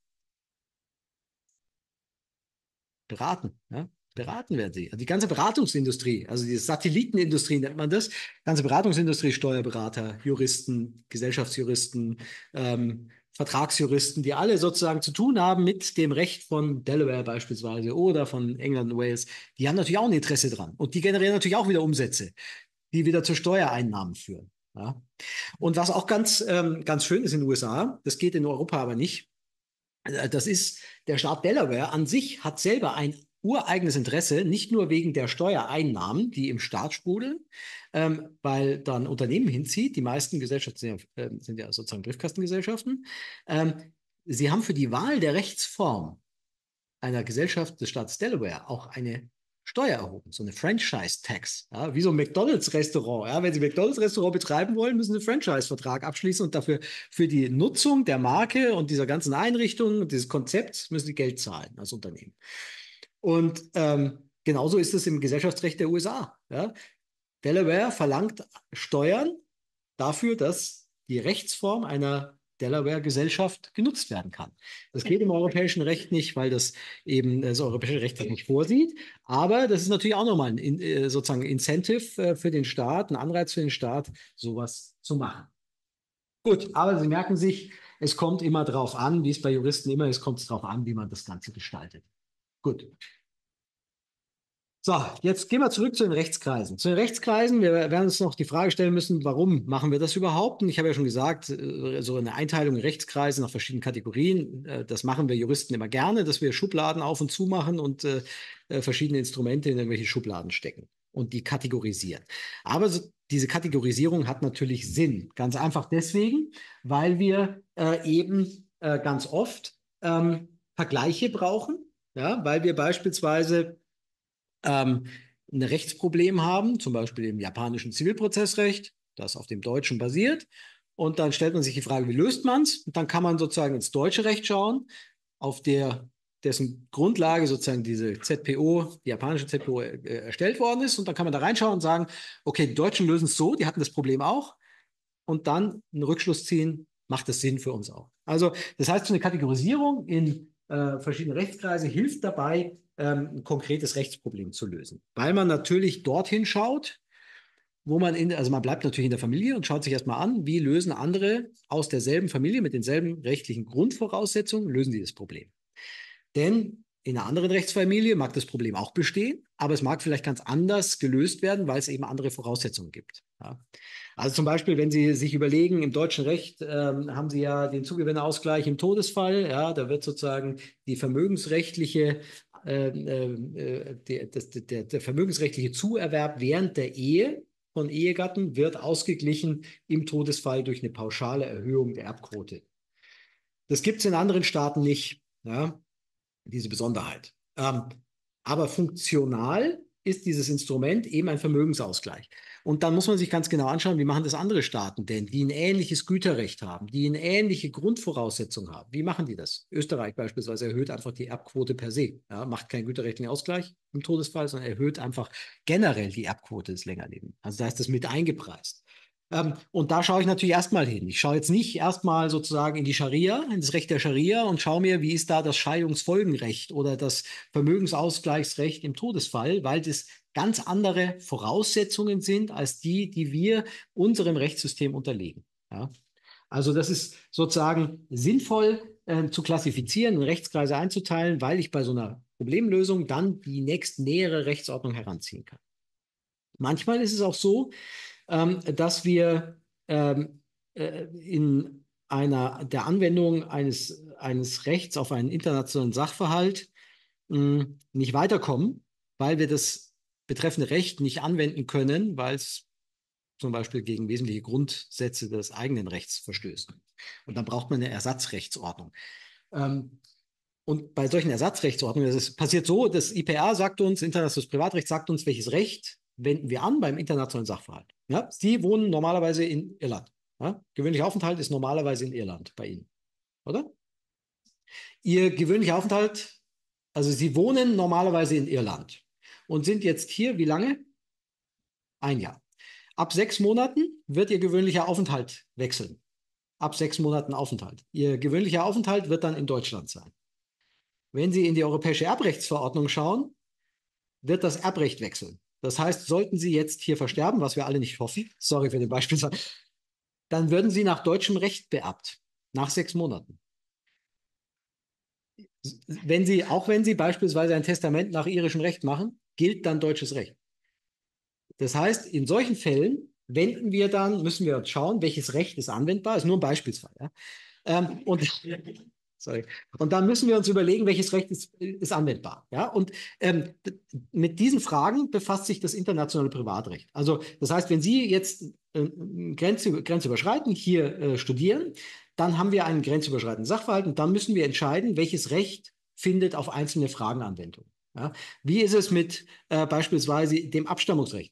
Beraten, ja? Beraten werden sie. Also die ganze Beratungsindustrie, also die Satellitenindustrie nennt man das, ganze Beratungsindustrie, Steuerberater, Juristen, Gesellschaftsjuristen, Vertragsjuristen, die alle sozusagen zu tun haben mit dem Recht von Delaware beispielsweise oder von England und Wales, die haben natürlich auch ein Interesse dran. Und die generieren natürlich auch wieder Umsätze, die wieder zu Steuereinnahmen führen. Ja? Und was auch ganz schön ist in den USA, das geht in Europa aber nicht, das ist, der Staat Delaware an sich hat selber ein ureigenes Interesse, nicht nur wegen der Steuereinnahmen, die im Staat sprudeln, weil da ein Unternehmen hinzieht. Die meisten Gesellschaften sind ja sozusagen Briefkastengesellschaften. Ähm, sie haben für die Wahl der Rechtsform einer Gesellschaft des Staates Delaware auch eine Steuer erhoben, so eine Franchise-Tax, ja, wie so ein McDonalds-Restaurant. Ja. Wenn Sie ein McDonalds-Restaurant betreiben wollen, müssen Sie einen Franchise-Vertrag abschließen und dafür für die Nutzung der Marke und dieser ganzen Einrichtung und dieses Konzepts müssen Sie Geld zahlen als Unternehmen. Und genauso ist es im Gesellschaftsrecht der USA. Ja. Delaware verlangt Steuern dafür, dass die Rechtsform einer Delaware-Gesellschaft genutzt werden kann. Das geht im europäischen Recht nicht, weil das eben das europäische Recht das nicht vorsieht. Aber das ist natürlich auch nochmal ein sozusagen Incentive für den Staat, ein Anreiz für den Staat, sowas zu machen. Gut, aber Sie merken sich, es kommt immer darauf an, wie es bei Juristen immer ist, kommt es darauf an, wie man das Ganze gestaltet. Gut. So, jetzt gehen wir zurück zu den Rechtskreisen. Zu den Rechtskreisen, wir werden uns noch die Frage stellen müssen, warum machen wir das überhaupt? Und ich habe ja schon gesagt, so eine Einteilung in Rechtskreise nach verschiedenen Kategorien, das machen wir Juristen immer gerne, dass wir Schubladen auf und zu machen und verschiedene Instrumente in irgendwelche Schubladen stecken und die kategorisieren. Aber diese Kategorisierung hat natürlich Sinn. Ganz einfach deswegen, weil wir eben ganz oft Vergleiche brauchen, ja, weil wir beispielsweise ein Rechtsproblem haben, zum Beispiel im japanischen Zivilprozessrecht, das auf dem Deutschen basiert. Und dann stellt man sich die Frage, wie löst man es? Und dann kann man sozusagen ins deutsche Recht schauen, auf dessen Grundlage sozusagen diese ZPO, die japanische ZPO, erstellt worden ist. Und dann kann man da reinschauen und sagen, okay, die Deutschen lösen es so, die hatten das Problem auch. Und dann einen Rückschluss ziehen, macht das Sinn für uns auch. Also das heißt, so eine Kategorisierung in verschiedene Rechtskreise hilft dabei, ein konkretes Rechtsproblem zu lösen. Weil man natürlich dorthin schaut, wo also man bleibt natürlich in der Familie und schaut sich erstmal an, wie lösen andere aus derselben Familie mit denselben rechtlichen Grundvoraussetzungen, lösen die das Problem. Denn in einer anderen Rechtsfamilie mag das Problem auch bestehen, aber es mag vielleicht ganz anders gelöst werden, weil es eben andere Voraussetzungen gibt. Ja. Also zum Beispiel, wenn Sie sich überlegen, im deutschen Recht haben Sie ja den Zugewinnerausgleich im Todesfall. Ja, da wird sozusagen die vermögensrechtliche, der vermögensrechtliche Zuerwerb während der Ehe von Ehegatten wird ausgeglichen im Todesfall durch eine pauschale Erhöhung der Erbquote. Das gibt es in anderen Staaten nicht, ja, diese Besonderheit. Aber funktional ist dieses Instrument eben ein Vermögensausgleich. Und dann muss man sich ganz genau anschauen, wie machen das andere Staaten denn, die ein ähnliches Güterrecht haben, die eine ähnliche Grundvoraussetzung haben. Wie machen die das? Österreich beispielsweise erhöht einfach die Erbquote per se. Ja, macht keinen güterrechtlichen Ausgleich im Todesfall, sondern erhöht einfach generell die Erbquote des Längerlebens. Also da ist das mit eingepreist. Und da schaue ich natürlich erstmal hin. Ich schaue jetzt nicht erstmal sozusagen in die Scharia, in das Recht der Scharia und schaue mir, wie ist da das Scheidungsfolgenrecht oder das Vermögensausgleichsrecht im Todesfall, weil das ganz andere Voraussetzungen sind als die, die wir unserem Rechtssystem unterlegen. Ja? Also das ist sozusagen sinnvoll zu klassifizieren, in Rechtskreise einzuteilen, weil ich bei so einer Problemlösung dann die nächstnähere Rechtsordnung heranziehen kann. Manchmal ist es auch so, dass wir in der Anwendung eines Rechts auf einen internationalen Sachverhalt nicht weiterkommen, weil wir das betreffende Recht nicht anwenden können, weil es zum Beispiel gegen wesentliche Grundsätze des eigenen Rechts verstößt. Und dann braucht man eine Ersatzrechtsordnung. Und bei solchen Ersatzrechtsordnungen, das passiert so, das IPR sagt uns, internationales Privatrecht sagt uns, welches Recht wenden wir an beim internationalen Sachverhalt. Ja? Sie wohnen normalerweise in Irland. Ja? Gewöhnlicher Aufenthalt ist normalerweise in Irland bei Ihnen, oder? Ihr gewöhnlicher Aufenthalt, also Sie wohnen normalerweise in Irland und sind jetzt hier, wie lange? Ein Jahr. Ab 6 Monaten wird Ihr gewöhnlicher Aufenthalt wechseln. ab 6 Monaten Aufenthalt. Ihr gewöhnlicher Aufenthalt wird dann in Deutschland sein. Wenn Sie in die Europäische Erbrechtsverordnung schauen, wird das Erbrecht wechseln. Das heißt, sollten Sie jetzt hier versterben, was wir alle nicht hoffen, sorry für den Beispiel, dann würden Sie nach deutschem Recht beerbt, nach 6 Monaten. Auch wenn Sie beispielsweise ein Testament nach irischem Recht machen, gilt dann deutsches Recht. Das heißt, in solchen Fällen müssen wir uns schauen, welches Recht ist anwendbar, ist nur ein Beispielsfall. Ja? Sorry. Und dann müssen wir uns überlegen, welches Recht ist anwendbar. Ja? Und mit diesen Fragen befasst sich das internationale Privatrecht. Also das heißt, wenn Sie jetzt grenzüberschreitend hier studieren, dann haben wir einen grenzüberschreitenden Sachverhalt und dann müssen wir entscheiden, welches Recht findet auf einzelne Fragen Anwendung. Ja? Wie ist es mit beispielsweise dem Abstammungsrecht,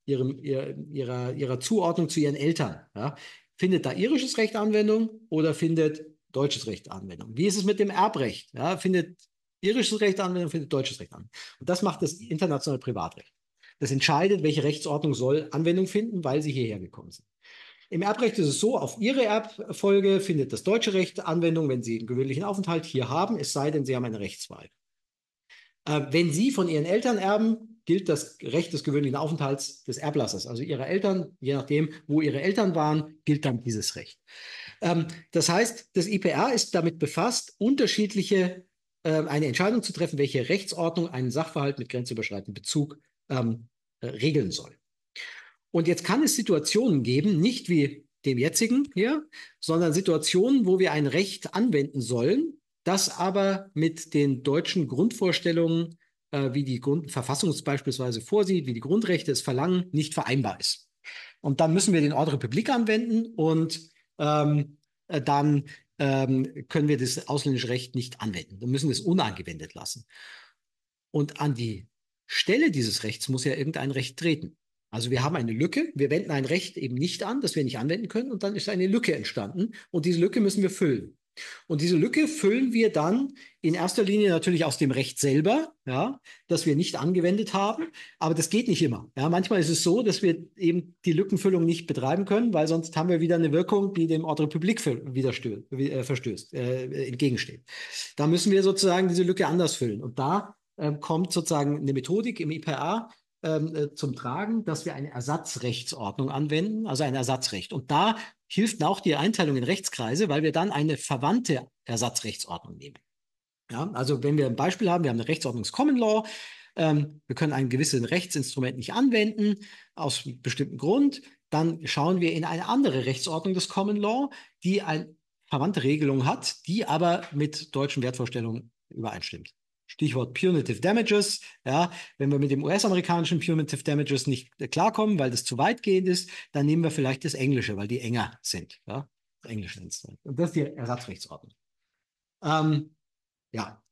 ihrer Zuordnung zu Ihren Eltern? Ja? Findet da irisches Recht Anwendung oder findet deutsches Recht Anwendung? Wie ist es mit dem Erbrecht? Ja? Findet irisches Recht Anwendung, findet deutsches Recht Anwendung? Und das macht das internationale Privatrecht. Das entscheidet, welche Rechtsordnung soll Anwendung finden, weil sie hierher gekommen sind. Im Erbrecht ist es so, auf Ihre Erbfolge findet das deutsche Recht Anwendung, wenn Sie einen gewöhnlichen Aufenthalt hier haben, es sei denn, Sie haben eine Rechtswahl. Wenn Sie von Ihren Eltern erben, gilt das Recht des gewöhnlichen Aufenthalts des Erblassers, also Ihrer Eltern, je nachdem, wo Ihre Eltern waren, gilt dann dieses Recht. Das heißt, das IPR ist damit befasst, eine Entscheidung zu treffen, welche Rechtsordnung einen Sachverhalt mit grenzüberschreitendem Bezug regeln soll. Und jetzt kann es Situationen geben, nicht wie dem jetzigen hier, sondern Situationen, wo wir ein Recht anwenden sollen, das aber mit den deutschen Grundvorstellungen, wie die Verfassung beispielsweise vorsieht, wie die Grundrechte es verlangen, nicht vereinbar ist. Und dann müssen wir den Ordre public anwenden und dann können wir das ausländische Recht nicht anwenden. Wir müssen es unangewendet lassen. Und an die Stelle dieses Rechts muss ja irgendein Recht treten. Also wir haben eine Lücke, wir wenden ein Recht eben nicht an, das wir nicht anwenden können, und dann ist eine Lücke entstanden und diese Lücke müssen wir füllen. Und diese Lücke füllen wir dann in erster Linie natürlich aus dem Recht selber, ja, das wir nicht angewendet haben, aber das geht nicht immer. Ja, manchmal ist es so, dass wir eben die Lückenfüllung nicht betreiben können, weil sonst haben wir wieder eine Wirkung, die dem Ordre public entgegensteht. Da müssen wir sozusagen diese Lücke anders füllen. Und da kommt sozusagen eine Methodik im IPA zum Tragen, dass wir eine Ersatzrechtsordnung anwenden, also ein Ersatzrecht. Und da hilft auch die Einteilung in Rechtskreise, weil wir dann eine verwandte Ersatzrechtsordnung nehmen. Ja, also wenn wir ein Beispiel haben, wir haben eine Rechtsordnung Common Law, wir können ein gewisses Rechtsinstrument nicht anwenden, aus einem bestimmten Grund, dann schauen wir in eine andere Rechtsordnung des Common Law, die eine verwandte Regelung hat, die aber mit deutschen Wertvorstellungen übereinstimmt. Stichwort Punitive Damages. Ja, wenn wir mit dem US-amerikanischen Punitive Damages nicht klarkommen, weil das zu weitgehend ist, dann nehmen wir vielleicht das Englische, weil die enger sind. Ja, das Englische Instrument. Und das ist die Ersatzrechtsordnung. Ja.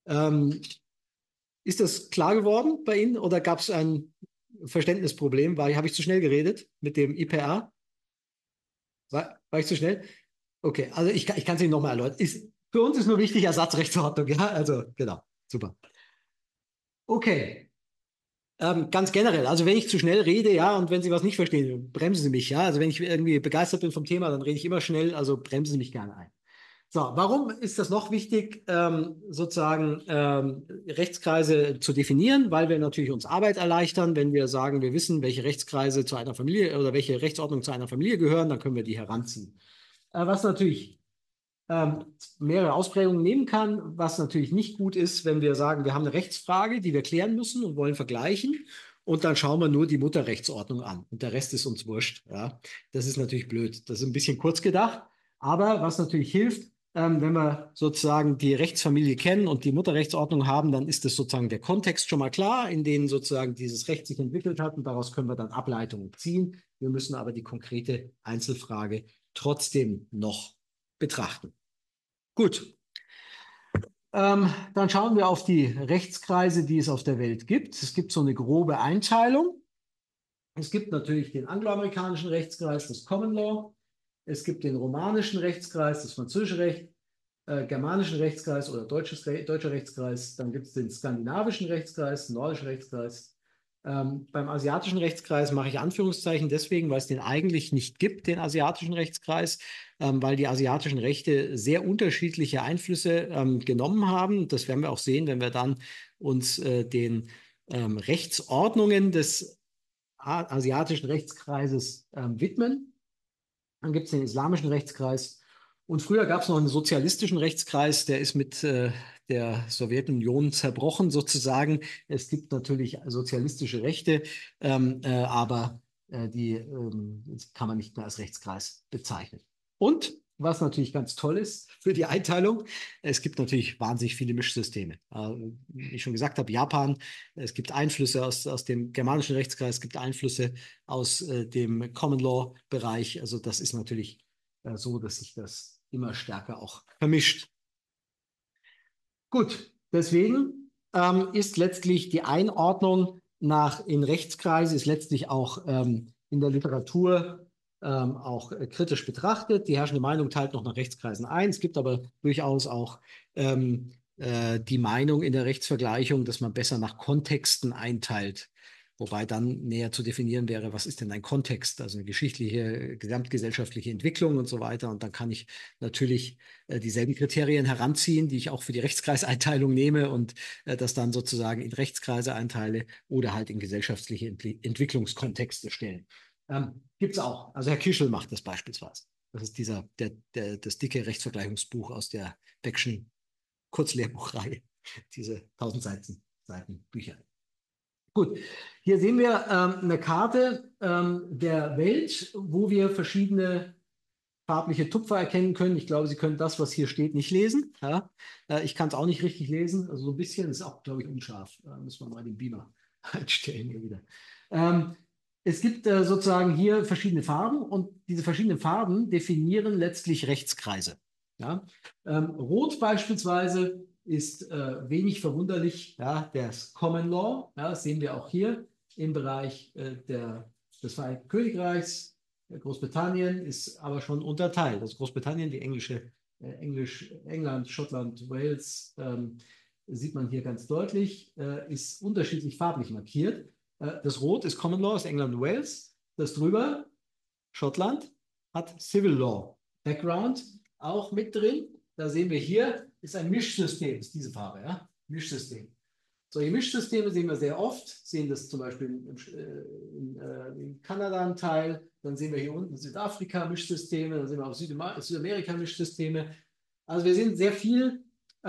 Ist das klar geworden bei Ihnen oder gab es ein Verständnisproblem? Habe ich zu schnell geredet mit dem IPA? War ich zu schnell? Okay, also ich kann es Ihnen nochmal erläutern. Für uns ist nur wichtig Ersatzrechtsordnung. Ja, also genau. Super. Okay. Ganz generell, also wenn ich zu schnell rede, ja, und wenn Sie was nicht verstehen, bremsen Sie mich, ja. Also wenn ich irgendwie begeistert bin vom Thema, dann rede ich immer schnell, also bremsen Sie mich gerne ein. So, warum ist das noch wichtig, sozusagen Rechtskreise zu definieren? Weil wir natürlich uns Arbeit erleichtern, wenn wir sagen, wir wissen, welche Rechtskreise zu einer Familie oder welche Rechtsordnung zu einer Familie gehören, dann können wir die heranziehen. Was natürlich mehrere Ausprägungen nehmen kann, was natürlich nicht gut ist, wenn wir sagen, wir haben eine Rechtsfrage, die wir klären müssen und wollen vergleichen und dann schauen wir nur die Mutterrechtsordnung an und der Rest ist uns wurscht. Ja? Das ist natürlich blöd. Das ist ein bisschen kurz gedacht, aber was natürlich hilft, wenn wir sozusagen die Rechtsfamilie kennen und die Mutterrechtsordnung haben, dann ist das sozusagen der Kontext schon mal klar, in dem sozusagen dieses Recht sich entwickelt hat und daraus können wir dann Ableitungen ziehen. Wir müssen aber die konkrete Einzelfrage trotzdem noch betrachten. Gut, dann schauen wir auf die Rechtskreise, die es auf der Welt gibt. Es gibt so eine grobe Einteilung. Es gibt natürlich den angloamerikanischen Rechtskreis, das Common Law. Es gibt den romanischen Rechtskreis, das französische Recht, germanischen Rechtskreis oder deutscher Rechtskreis. Dann gibt es den skandinavischen Rechtskreis, nordischen Rechtskreis, Beim asiatischen Rechtskreis mache ich Anführungszeichen deswegen, weil es den eigentlich nicht gibt, den asiatischen Rechtskreis, weil die asiatischen Rechte sehr unterschiedliche Einflüsse genommen haben. Das werden wir auch sehen, wenn wir dann uns den Rechtsordnungen des asiatischen Rechtskreises widmen. Dann gibt es den islamischen Rechtskreis. Und früher gab es noch einen sozialistischen Rechtskreis, der ist mit der Sowjetunion zerbrochen sozusagen. Es gibt natürlich sozialistische Rechte, aber die kann man nicht mehr als Rechtskreis bezeichnen. Und was natürlich ganz toll ist für die Einteilung, es gibt natürlich wahnsinnig viele Mischsysteme. Wie ich schon gesagt habe, Japan, es gibt Einflüsse aus dem germanischen Rechtskreis, es gibt Einflüsse aus dem Common Law-Bereich. Also das ist natürlich so, dass sich das immer stärker auch vermischt. Gut, deswegen ist letztlich die Einordnung in Rechtskreise ist letztlich auch in der Literatur auch kritisch betrachtet. Die herrschende Meinung teilt noch nach Rechtskreisen ein. Es gibt aber durchaus auch die Meinung in der Rechtsvergleichung, dass man besser nach Kontexten einteilt. Wobei dann näher zu definieren wäre, was ist denn ein Kontext, also eine geschichtliche, gesamtgesellschaftliche Entwicklung und so weiter. Und dann kann ich natürlich dieselben Kriterien heranziehen, die ich auch für die Rechtskreiseinteilung nehme und das dann sozusagen in Rechtskreise einteile oder halt in gesellschaftliche Entwicklungskontexte stellen. Gibt es auch. Also Herr Kischel macht das beispielsweise. Das ist das dicke Rechtsvergleichungsbuch aus der Beckschen Kurzlehrbuchreihe, diese 1000 Seiten Bücher. Gut, hier sehen wir eine Karte der Welt, wo wir verschiedene farbliche Tupfer erkennen können. Ich glaube, Sie können das, was hier steht, nicht lesen. Ja? Ich kann es auch nicht richtig lesen. Also so ein bisschen ist auch, glaube ich, unscharf. Müssen wir mal den Beamer einstellen hier wieder. Es gibt sozusagen hier verschiedene Farben und diese verschiedenen Farben definieren letztlich Rechtskreise. Ja? Rot beispielsweise ist wenig verwunderlich, ja, das Common Law, ja, das sehen wir auch hier im Bereich des Vereinigten Königreichs. Großbritannien ist aber schon unterteilt. Das Großbritannien, die England, Schottland, Wales, sieht man hier ganz deutlich, ist unterschiedlich farblich markiert. Das Rot ist Common Law, ist England und Wales. Das drüber, Schottland, hat Civil Law Background auch mit drin. Da sehen wir hier, ist ein Mischsystem, ist diese Farbe, ja? Mischsystem. Solche Mischsysteme sehen wir sehr oft, sehen das zum Beispiel in Kanada einen Teil, dann sehen wir hier unten Südafrika Mischsysteme, dann sehen wir auch Südamerika Mischsysteme. Also wir sehen sehr viel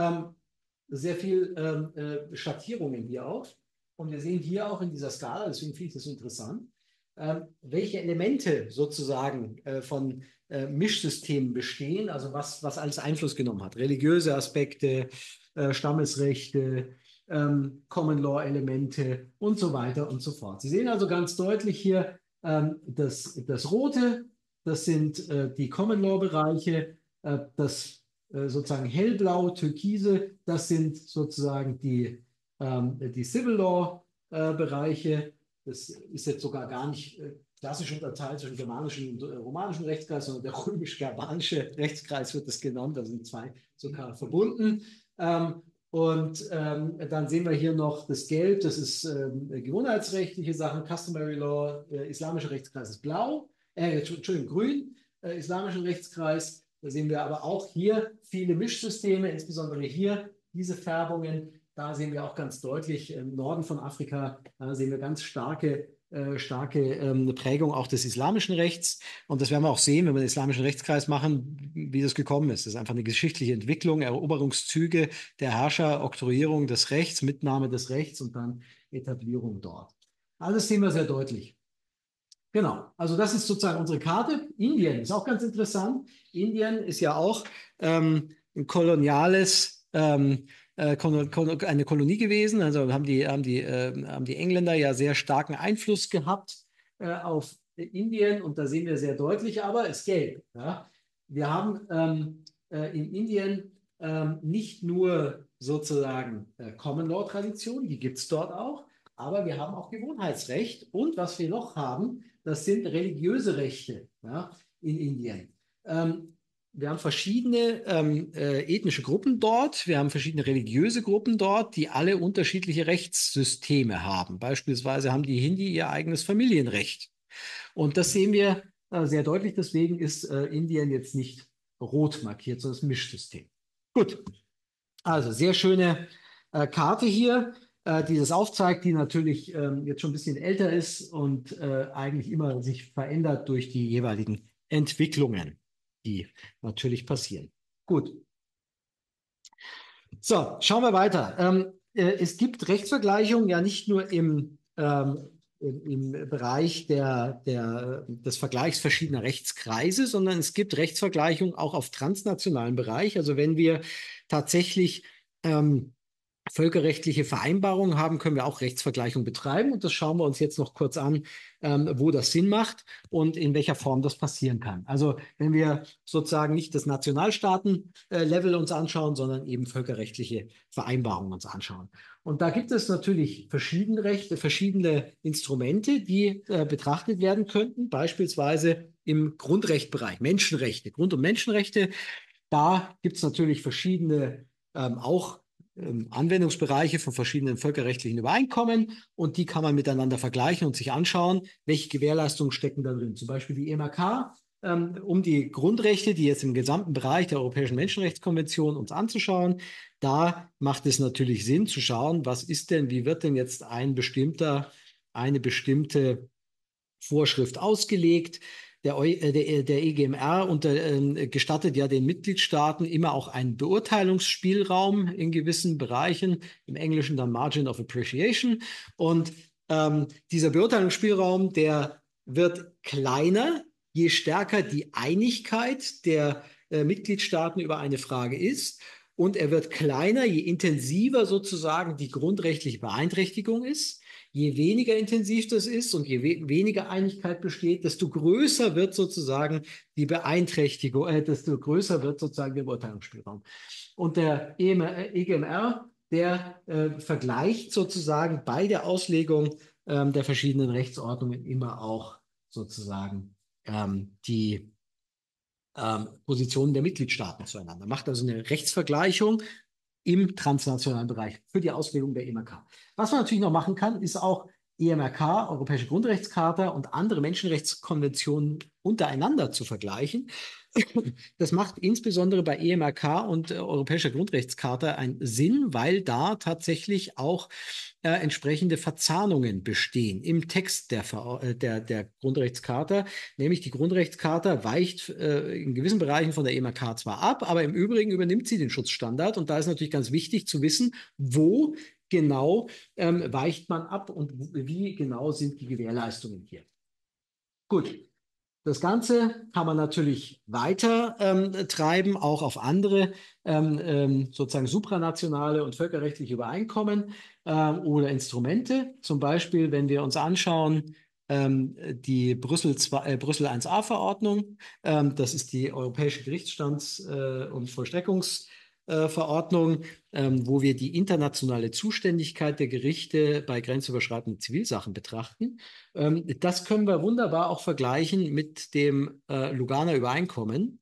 Schattierungen hier auch. Und wir sehen hier auch in dieser Skala, deswegen finde ich das so interessant, welche Elemente sozusagen von Mischsystemen bestehen, also was alles Einfluss genommen hat. Religiöse Aspekte, Stammesrechte, Common Law Elemente und so weiter und so fort. Sie sehen also ganz deutlich hier das Rote, das sind die Common Law Bereiche, das sozusagen hellblau, türkise, das sind sozusagen die Civil Law Bereiche. Das ist jetzt sogar gar nicht klassisch unterteilt zwischen germanischen und romanischen Rechtskreis, sondern der römisch-germanische Rechtskreis wird das genannt. Da sind zwei sogar verbunden. Und dann sehen wir hier noch das Gelb, das ist gewohnheitsrechtliche Sachen, Customary Law, islamischer Rechtskreis ist blau, Entschuldigung, grün, islamischen Rechtskreis. Da sehen wir aber auch hier viele Mischsysteme, insbesondere hier diese Färbungen. Da sehen wir auch ganz deutlich im Norden von Afrika, da sehen wir ganz starke Prägung auch des islamischen Rechts. Und das werden wir auch sehen, wenn wir den islamischen Rechtskreis machen, wie das gekommen ist. Das ist einfach eine geschichtliche Entwicklung, Eroberungszüge der Herrscher, Oktroyierung des Rechts, Mitnahme des Rechts und dann Etablierung dort. Alles sehen wir sehr deutlich. Genau, also das ist sozusagen unsere Karte. Indien ist auch ganz interessant. Indien ist ja auch ein koloniales eine Kolonie gewesen. Also haben die Engländer ja sehr starken Einfluss gehabt auf Indien und da sehen wir sehr deutlich, aber es ist gelb. Ja? Wir haben in Indien nicht nur sozusagen Common Law Tradition, die gibt es dort auch, aber wir haben auch Gewohnheitsrecht und was wir noch haben, das sind religiöse Rechte, ja, in Indien. wir haben verschiedene ethnische Gruppen dort, wir haben verschiedene religiöse Gruppen dort, die alle unterschiedliche Rechtssysteme haben. Beispielsweise haben die Hindi ihr eigenes Familienrecht. Und das sehen wir sehr deutlich. Deswegen ist Indien jetzt nicht rot markiert, sondern es ist ein Mischsystem. Gut, also sehr schöne Karte hier, die das aufzeigt, die natürlich jetzt schon ein bisschen älter ist und eigentlich immer sich verändert durch die jeweiligen Entwicklungen, die natürlich passieren. Gut. So, schauen wir weiter. Es gibt Rechtsvergleichungen ja nicht nur im Bereich des Vergleichs verschiedener Rechtskreise, sondern es gibt Rechtsvergleichungen auch auf transnationalem Bereich. Also wenn wir tatsächlich völkerrechtliche Vereinbarungen haben, können wir auch Rechtsvergleichung betreiben. Und das schauen wir uns jetzt noch kurz an, wo das Sinn macht und in welcher Form das passieren kann. Also wenn wir sozusagen nicht das Nationalstaaten-Level uns anschauen, sondern eben völkerrechtliche Vereinbarungen uns anschauen. Und da gibt es natürlich verschiedene Instrumente, die betrachtet werden könnten, beispielsweise im Grundrechtbereich, Menschenrechte, Grund- und Menschenrechte. Da gibt es natürlich verschiedene auch Anwendungsbereiche von verschiedenen völkerrechtlichen Übereinkommen und die kann man miteinander vergleichen und sich anschauen, welche Gewährleistungen stecken da drin. Zum Beispiel die EMRK, um die Grundrechte, die jetzt im gesamten Bereich der Europäischen Menschenrechtskonvention uns anzuschauen. Da macht es natürlich Sinn zu schauen, wie wird denn jetzt eine bestimmte Vorschrift ausgelegt. Der EGMR gestattet ja den Mitgliedstaaten immer auch einen Beurteilungsspielraum in gewissen Bereichen, im Englischen dann Margin of Appreciation. Und dieser Beurteilungsspielraum, der wird kleiner, je stärker die Einigkeit der Mitgliedstaaten über eine Frage ist. Und er wird kleiner, je intensiver sozusagen die grundrechtliche Beeinträchtigung ist. Je weniger intensiv das ist und je weniger Einigkeit besteht, desto größer wird sozusagen die Beeinträchtigung, desto größer wird sozusagen der Beurteilungsspielraum. Und der EGMR, der vergleicht sozusagen bei der Auslegung der verschiedenen Rechtsordnungen immer auch sozusagen die Positionen der Mitgliedstaaten zueinander. Macht also eine Rechtsvergleichung im transnationalen Bereich für die Auslegung der EMRK. Was man natürlich noch machen kann, ist auch EMRK, Europäische Grundrechtscharta und andere Menschenrechtskonventionen untereinander zu vergleichen. Das macht insbesondere bei EMRK und Europäischer Grundrechtscharta einen Sinn, weil da tatsächlich auch entsprechende Verzahnungen bestehen im Text der Grundrechtscharta. Nämlich die Grundrechtscharta weicht in gewissen Bereichen von der EMRK zwar ab, aber im Übrigen übernimmt sie den Schutzstandard. Und da ist natürlich ganz wichtig zu wissen, wo genau weicht man ab und wie genau sind die Gewährleistungen hier. Gut. Das Ganze kann man natürlich weiter treiben, auch auf andere sozusagen supranationale und völkerrechtliche Übereinkommen oder Instrumente. Zum Beispiel, wenn wir uns anschauen, die Brüssel 1a-Verordnung, das ist die Europäische Gerichtsstands- und Vollstreckungsverordnung, wo wir die internationale Zuständigkeit der Gerichte bei grenzüberschreitenden Zivilsachen betrachten. Das können wir wunderbar auch vergleichen mit dem Luganer Übereinkommen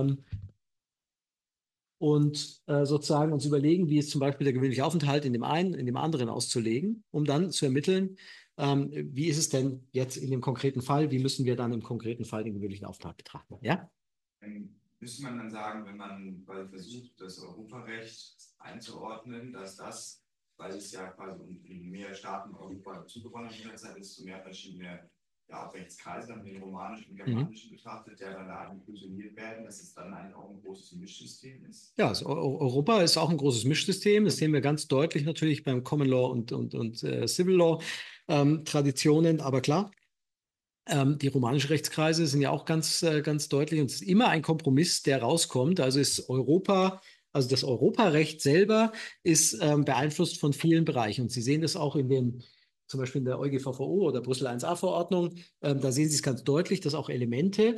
und sozusagen uns überlegen, wie ist zum Beispiel der gewöhnliche Aufenthalt in dem einen, in dem anderen auszulegen, um dann zu ermitteln, wie ist es denn jetzt in dem konkreten Fall, wie müssen wir dann im konkreten Fall den gewöhnlichen Aufenthalt betrachten. Ja? Müsste man dann sagen, wenn man versucht, das Europarecht einzuordnen, dass das, weil es ja quasi in mehr Staaten Europa zugewonnen in der Zeit ist, zu mehr verschiedene auch Rechtskreise, dann den romanischen und germanischen betrachtet, der dann da fusioniert werden, dass es dann eigentlich auch ein großes Mischsystem ist? Ja, Europa ist auch ein großes Mischsystem. Das sehen wir ganz deutlich natürlich beim Common Law und Civil Law Traditionen, aber klar. Die romanischen Rechtskreise sind ja auch ganz deutlich und es ist immer ein Kompromiss, der rauskommt. Also ist Europa, also das Europarecht selber ist beeinflusst von vielen Bereichen. Und Sie sehen das auch in den zum Beispiel in der EuGVVO oder Brüssel 1a-Verordnung, da sehen Sie es ganz deutlich, dass auch Elemente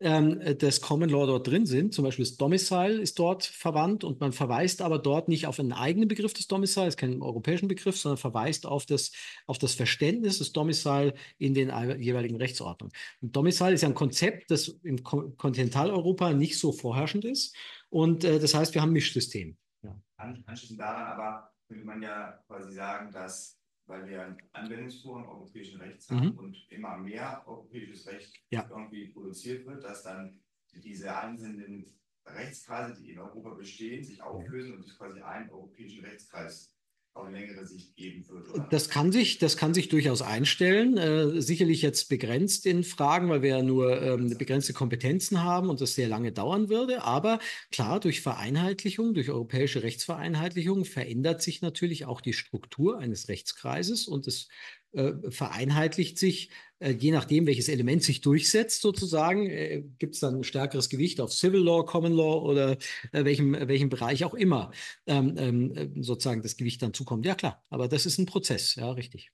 des Common Law dort drin sind. Zum Beispiel das Domicile ist dort verwandt und man verweist aber dort nicht auf einen eigenen Begriff des Domicile, ist kein europäischen Begriff, sondern verweist auf das Verständnis des Domicile in den jeweiligen Rechtsordnungen. Und Domicile ist ja ein Konzept, das in Kontinentaleuropa nicht so vorherrschend ist. Und das heißt, wir haben ein Mischsystem. Ja. Anschließend daran aber könnte man ja quasi sagen, dass, weil wir einen Anwendungsvorrang europäischen Rechts haben und immer mehr europäisches Recht irgendwie produziert wird, dass dann diese einzelnen Rechtskreise, die in Europa bestehen, sich auflösen und es quasi einen europäischen Rechtskreis auf längere Sicht geben wird, oder? Das kann sich durchaus einstellen. Sicherlich jetzt begrenzt in Fragen, weil wir ja nur begrenzte Kompetenzen haben und das sehr lange dauern würde. Aber klar, durch Vereinheitlichung, durch europäische Rechtsvereinheitlichung verändert sich natürlich auch die Struktur eines Rechtskreises und es vereinheitlicht sich, je nachdem, welches Element sich durchsetzt, sozusagen, gibt es dann ein stärkeres Gewicht auf Civil Law, Common Law oder welchem Bereich auch immer sozusagen das Gewicht dann zukommt. Ja, klar, aber das ist ein Prozess, ja, richtig.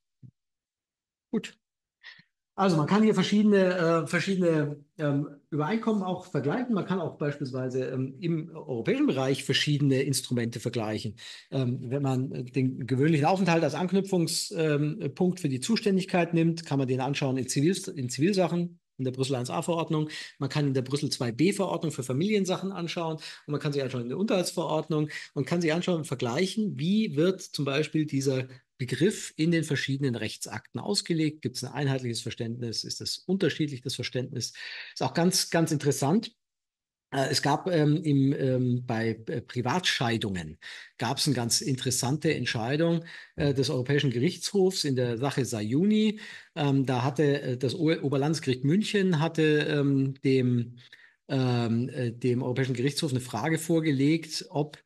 Gut. Also man kann hier verschiedene Übereinkommen auch vergleichen. Man kann auch beispielsweise im europäischen Bereich verschiedene Instrumente vergleichen. Wenn man den gewöhnlichen Aufenthalt als Anknüpfungspunkt für die Zuständigkeit nimmt, kann man den anschauen in Zivilsachen, in der Brüssel 1a-Verordnung. Man kann in der Brüssel 2b-Verordnung für Familiensachen anschauen und man kann sich anschauen in der Unterhaltsverordnung und kann sich anschauen und vergleichen, wie wird zum Beispiel dieser Begriff in den verschiedenen Rechtsakten ausgelegt? Gibt es ein einheitliches Verständnis? Ist das unterschiedlich, das Verständnis? Ist auch ganz, ganz interessant. Es gab bei Privatscheidungen gab es eine ganz interessante Entscheidung des Europäischen Gerichtshofs in der Sache Sayuni. Da hatte das Oberlandesgericht München dem Europäischen Gerichtshof eine Frage vorgelegt, ob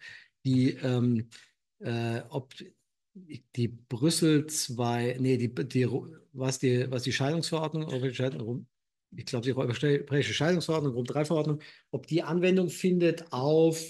ob die Brüssel 2, nee, was die Scheidungsverordnung, ich glaube, die Europäische Scheidungsverordnung, Rom 3 Verordnung, ob die Anwendung findet auf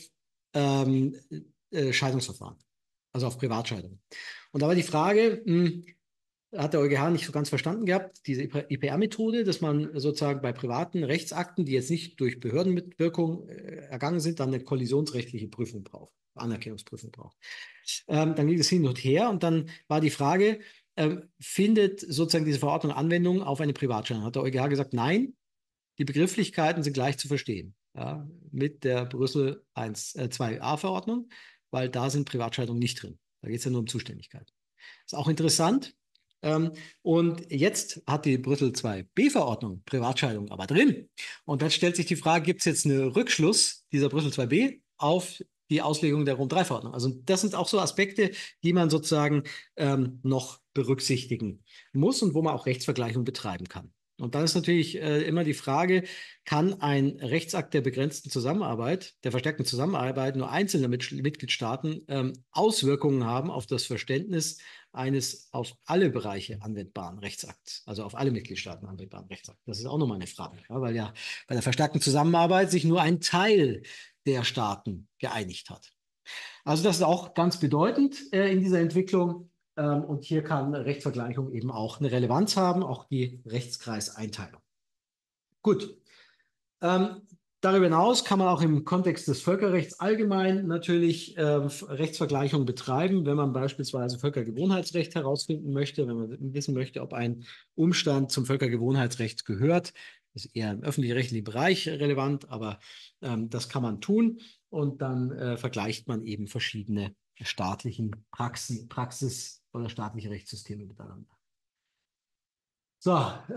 Scheidungsverfahren, also auf Privatscheidung. Und da war die Frage, hat der EuGH nicht so ganz verstanden gehabt, diese IPR-Methode, dass man sozusagen bei privaten Rechtsakten, die jetzt nicht durch Behördenmitwirkung ergangen sind, dann eine kollisionsrechtliche Prüfung braucht, Anerkennungsprüfung braucht. Dann ging es hin und her und dann war die Frage, findet sozusagen diese Verordnung Anwendung auf eine Privatscheidung? Hat der EuGH gesagt, nein, die Begrifflichkeiten sind gleich zu verstehen, ja, mit der Brüssel 2a-Verordnung, weil da sind Privatscheidungen nicht drin. Da geht es ja nur um Zuständigkeit. Ist auch interessant. Und jetzt hat die Brüssel 2b-Verordnung Privatscheidung aber drin. Und dann stellt sich die Frage, gibt es jetzt einen Rückschluss dieser Brüssel 2b auf die Auslegung der Rom 3-Verordnung? Also das sind auch so Aspekte, die man sozusagen noch berücksichtigen muss und wo man auch Rechtsvergleichung betreiben kann. Und dann ist natürlich immer die Frage, kann ein Rechtsakt der begrenzten Zusammenarbeit, der verstärkten Zusammenarbeit nur einzelner Mitgliedstaaten Auswirkungen haben auf das Verständnis eines auf alle Bereiche anwendbaren Rechtsakts, also auf alle Mitgliedstaaten anwendbaren Rechtsakts? Das ist auch nochmal eine Frage, ja, weil ja bei der verstärkten Zusammenarbeit sich nur ein Teil der Staaten geeinigt hat. Also das ist auch ganz bedeutend in dieser Entwicklung. Und hier kann Rechtsvergleichung eben auch eine Relevanz haben, auch die Rechtskreiseinteilung. Gut. Darüber hinaus kann man auch im Kontext des Völkerrechts allgemein natürlich Rechtsvergleichung betreiben, wenn man beispielsweise Völkergewohnheitsrecht herausfinden möchte, wenn man wissen möchte, ob ein Umstand zum Völkergewohnheitsrecht gehört. Das ist eher im öffentlich-rechtlichen Bereich relevant, aber das kann man tun und dann vergleicht man eben verschiedene staatlichen Praxis oder staatliche Rechtssysteme miteinander. So,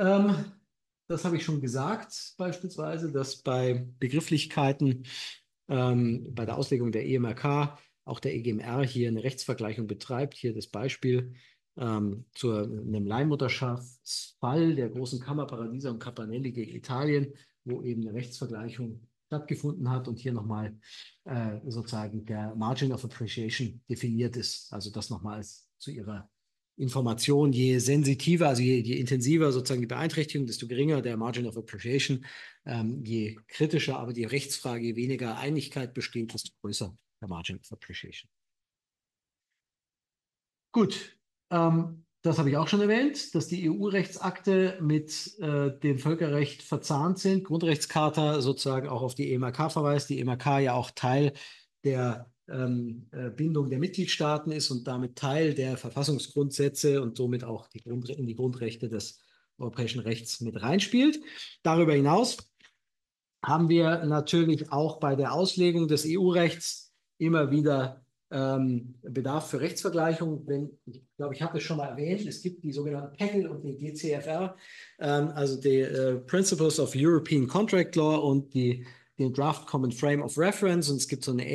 das habe ich schon gesagt, beispielsweise, dass bei Begrifflichkeiten bei der Auslegung der EMRK auch der EGMR hier eine Rechtsvergleichung betreibt. Hier das Beispiel zu einem Leihmutterschaftsfall der großen Kammerparadiese und Campanelli gegen Italien, wo eben eine Rechtsvergleichung stattgefunden hat und hier nochmal sozusagen der Margin of Appreciation definiert ist. Also das nochmals zu Ihrer Information. Je sensitiver, also je intensiver sozusagen die Beeinträchtigung, desto geringer der Margin of Appreciation. Je kritischer aber die Rechtsfrage, je weniger Einigkeit besteht, desto größer der Margin of Appreciation. Gut. das habe ich auch schon erwähnt, dass die EU-Rechtsakte mit dem Völkerrecht verzahnt sind. Grundrechtscharta sozusagen auch auf die EMRK verweist. Die EMRK ja auch Teil der Bindung der Mitgliedstaaten ist und damit Teil der Verfassungsgrundsätze und somit auch in die Grundrechte des europäischen Rechts mit reinspielt. Darüber hinaus haben wir natürlich auch bei der Auslegung des EU-Rechts immer wieder Bedarf für Rechtsvergleichung. Ich glaube, ich habe es schon mal erwähnt, es gibt die sogenannten PEGL und die DCFR, also die Principles of European Contract Law und den Draft Common Frame of Reference. Und es gibt so eine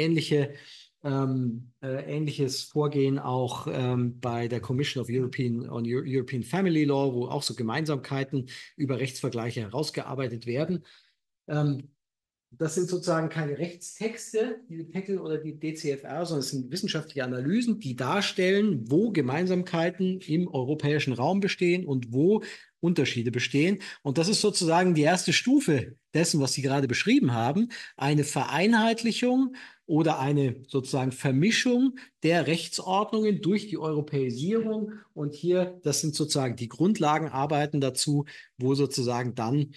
ähnliches Vorgehen auch bei der Commission of European Family Law, wo auch so Gemeinsamkeiten über Rechtsvergleiche herausgearbeitet werden. Das sind sozusagen keine Rechtstexte, die PEGL oder die DCFR, sondern es sind wissenschaftliche Analysen, die darstellen, wo Gemeinsamkeiten im europäischen Raum bestehen und wo Unterschiede bestehen. Und das ist sozusagen die erste Stufe dessen, was Sie gerade beschrieben haben, eine Vereinheitlichung oder eine sozusagen Vermischung der Rechtsordnungen durch die Europäisierung. Und hier, das sind sozusagen die Grundlagenarbeiten dazu, wo sozusagen dann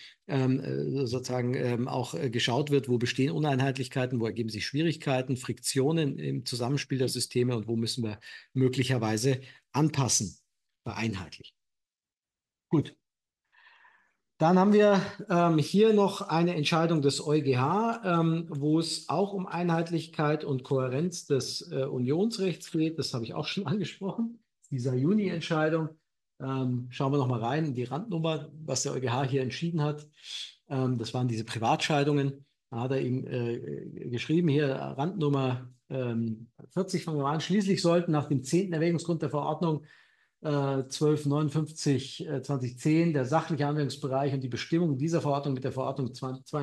auch geschaut wird, wo bestehen Uneinheitlichkeiten, wo ergeben sich Schwierigkeiten, Friktionen im Zusammenspiel der Systeme und wo müssen wir möglicherweise anpassen, vereinheitlichen. Gut. Dann haben wir hier noch eine Entscheidung des EuGH, wo es auch um Einheitlichkeit und Kohärenz des Unionsrechts geht. Das habe ich auch schon angesprochen. Dieser Juni-Entscheidung. Schauen wir noch mal rein in die Randnummer, was der EuGH hier entschieden hat. Das waren diese Privatscheidungen. Da hat er ihm geschrieben, hier Randnummer 40, fangen wir an. Schließlich sollten nach dem 10. Erwägungsgrund der Verordnung 1259/2010 der sachliche Anwendungsbereich und die Bestimmung dieser Verordnung mit der Verordnung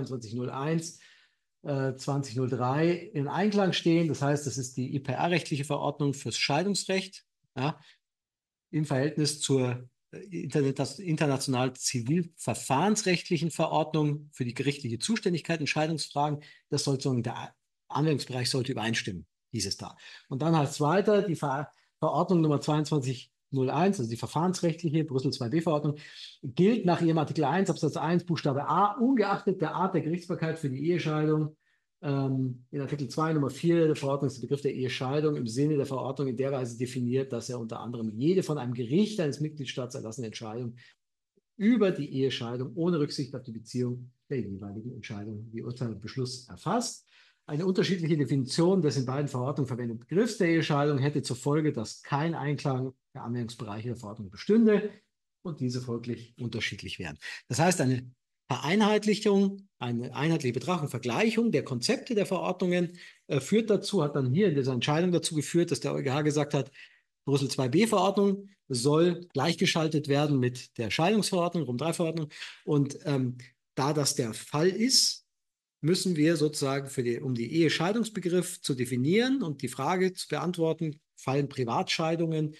2201/2003 in Einklang stehen. Das heißt, das ist die IPR-rechtliche Verordnung fürs Scheidungsrecht, ja, im Verhältnis zur international zivilverfahrensrechtlichen Verordnung für die gerichtliche Zuständigkeit in Scheidungsfragen. Das sollte, der Anwendungsbereich sollte übereinstimmen, hieß es da. Und dann heißt es weiter, die Verordnung Nummer 2201, also die verfahrensrechtliche Brüssel IIb-Verordnung, gilt nach ihrem Artikel 1 Absatz 1 Buchstabe a, ungeachtet der Art der Gerichtsbarkeit für die Ehescheidung. In Artikel 2 Nummer 4 der Verordnung ist der Begriff der Ehescheidung im Sinne der Verordnung in der Weise definiert, dass er unter anderem jede von einem Gericht eines Mitgliedstaats erlassene Entscheidung über die Ehescheidung ohne Rücksicht auf die Beziehung der jeweiligen Entscheidung, die Urteil und Beschluss erfasst. Eine unterschiedliche Definition des in beiden Verordnungen verwendeten Begriffs der Ehescheidung hätte zur Folge, dass kein Einklang der Anwendungsbereiche der Verordnung bestünde und diese folglich unterschiedlich wären. Das heißt, eine Vereinheitlichung, eine einheitliche Betrachtung, Vergleichung der Konzepte der Verordnungen führt dazu, hat dann hier in dieser Entscheidung dazu geführt, dass der EuGH gesagt hat, Brüssel IIb-Verordnung soll gleichgeschaltet werden mit der Scheidungsverordnung, Rom III-Verordnung. Und da das der Fall ist, müssen wir sozusagen um die Ehescheidungsbegriff zu definieren und die Frage zu beantworten, fallen Privatscheidungen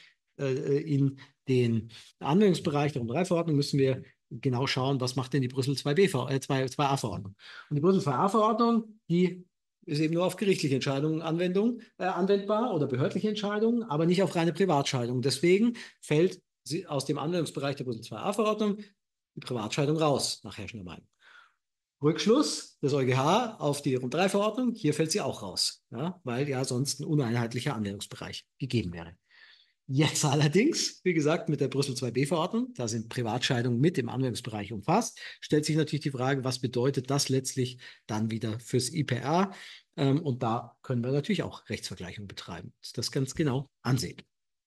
in den Anwendungsbereich der Rom III-Verordnung, müssen wir genau schauen, was macht denn die Brüssel IIa-Verordnung. Und die Brüssel IIa-Verordnung, die ist eben nur auf gerichtliche Entscheidungen anwendbar oder behördliche Entscheidungen, aber nicht auf reine Privatscheidungen. Deswegen fällt sie aus dem Anwendungsbereich der Brüssel IIa-Verordnung die Privatscheidung raus, nach herrschender Meinung. Rückschluss des EuGH auf die Rom III-Verordnung, hier fällt sie auch raus, ja, weil ja sonst ein uneinheitlicher Anwendungsbereich gegeben wäre. Jetzt allerdings, wie gesagt, mit der Brüssel IIb-Verordnung, da sind Privatscheidungen mit im Anwendungsbereich umfasst, stellt sich natürlich die Frage, was bedeutet das letztlich dann wieder fürs IPR? Und da können wir natürlich auch Rechtsvergleichung betreiben, das ganz genau ansehen.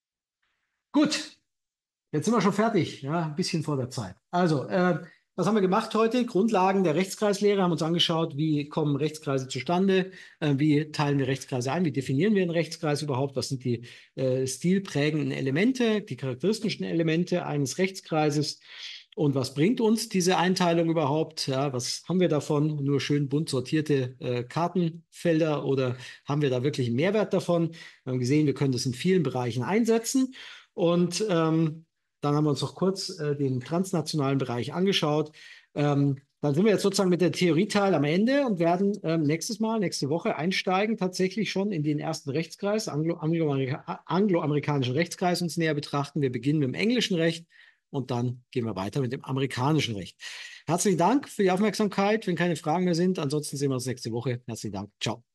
Gut, jetzt sind wir schon fertig, ja, ein bisschen vor der Zeit. Also, was haben wir gemacht heute? Grundlagen der Rechtskreislehre, haben uns angeschaut, wie kommen Rechtskreise zustande, wie teilen wir Rechtskreise ein, wie definieren wir einen Rechtskreis überhaupt, was sind die stilprägenden Elemente, die charakteristischen Elemente eines Rechtskreises und was bringt uns diese Einteilung überhaupt? Ja, was haben wir davon? Nur schön bunt sortierte Kartenfelder oder haben wir da wirklich einen Mehrwert davon? Wir haben gesehen, wir können das in vielen Bereichen einsetzen und dann haben wir uns noch kurz den transnationalen Bereich angeschaut. Dann sind wir jetzt sozusagen mit der Theorieteil am Ende und werden nächste Woche einsteigen, tatsächlich schon in den ersten Rechtskreis, angloamerikanischen Rechtskreis uns näher betrachten. Wir beginnen mit dem englischen Recht und dann gehen wir weiter mit dem amerikanischen Recht. Herzlichen Dank für die Aufmerksamkeit. Wenn keine Fragen mehr sind, ansonsten sehen wir uns nächste Woche. Herzlichen Dank. Ciao.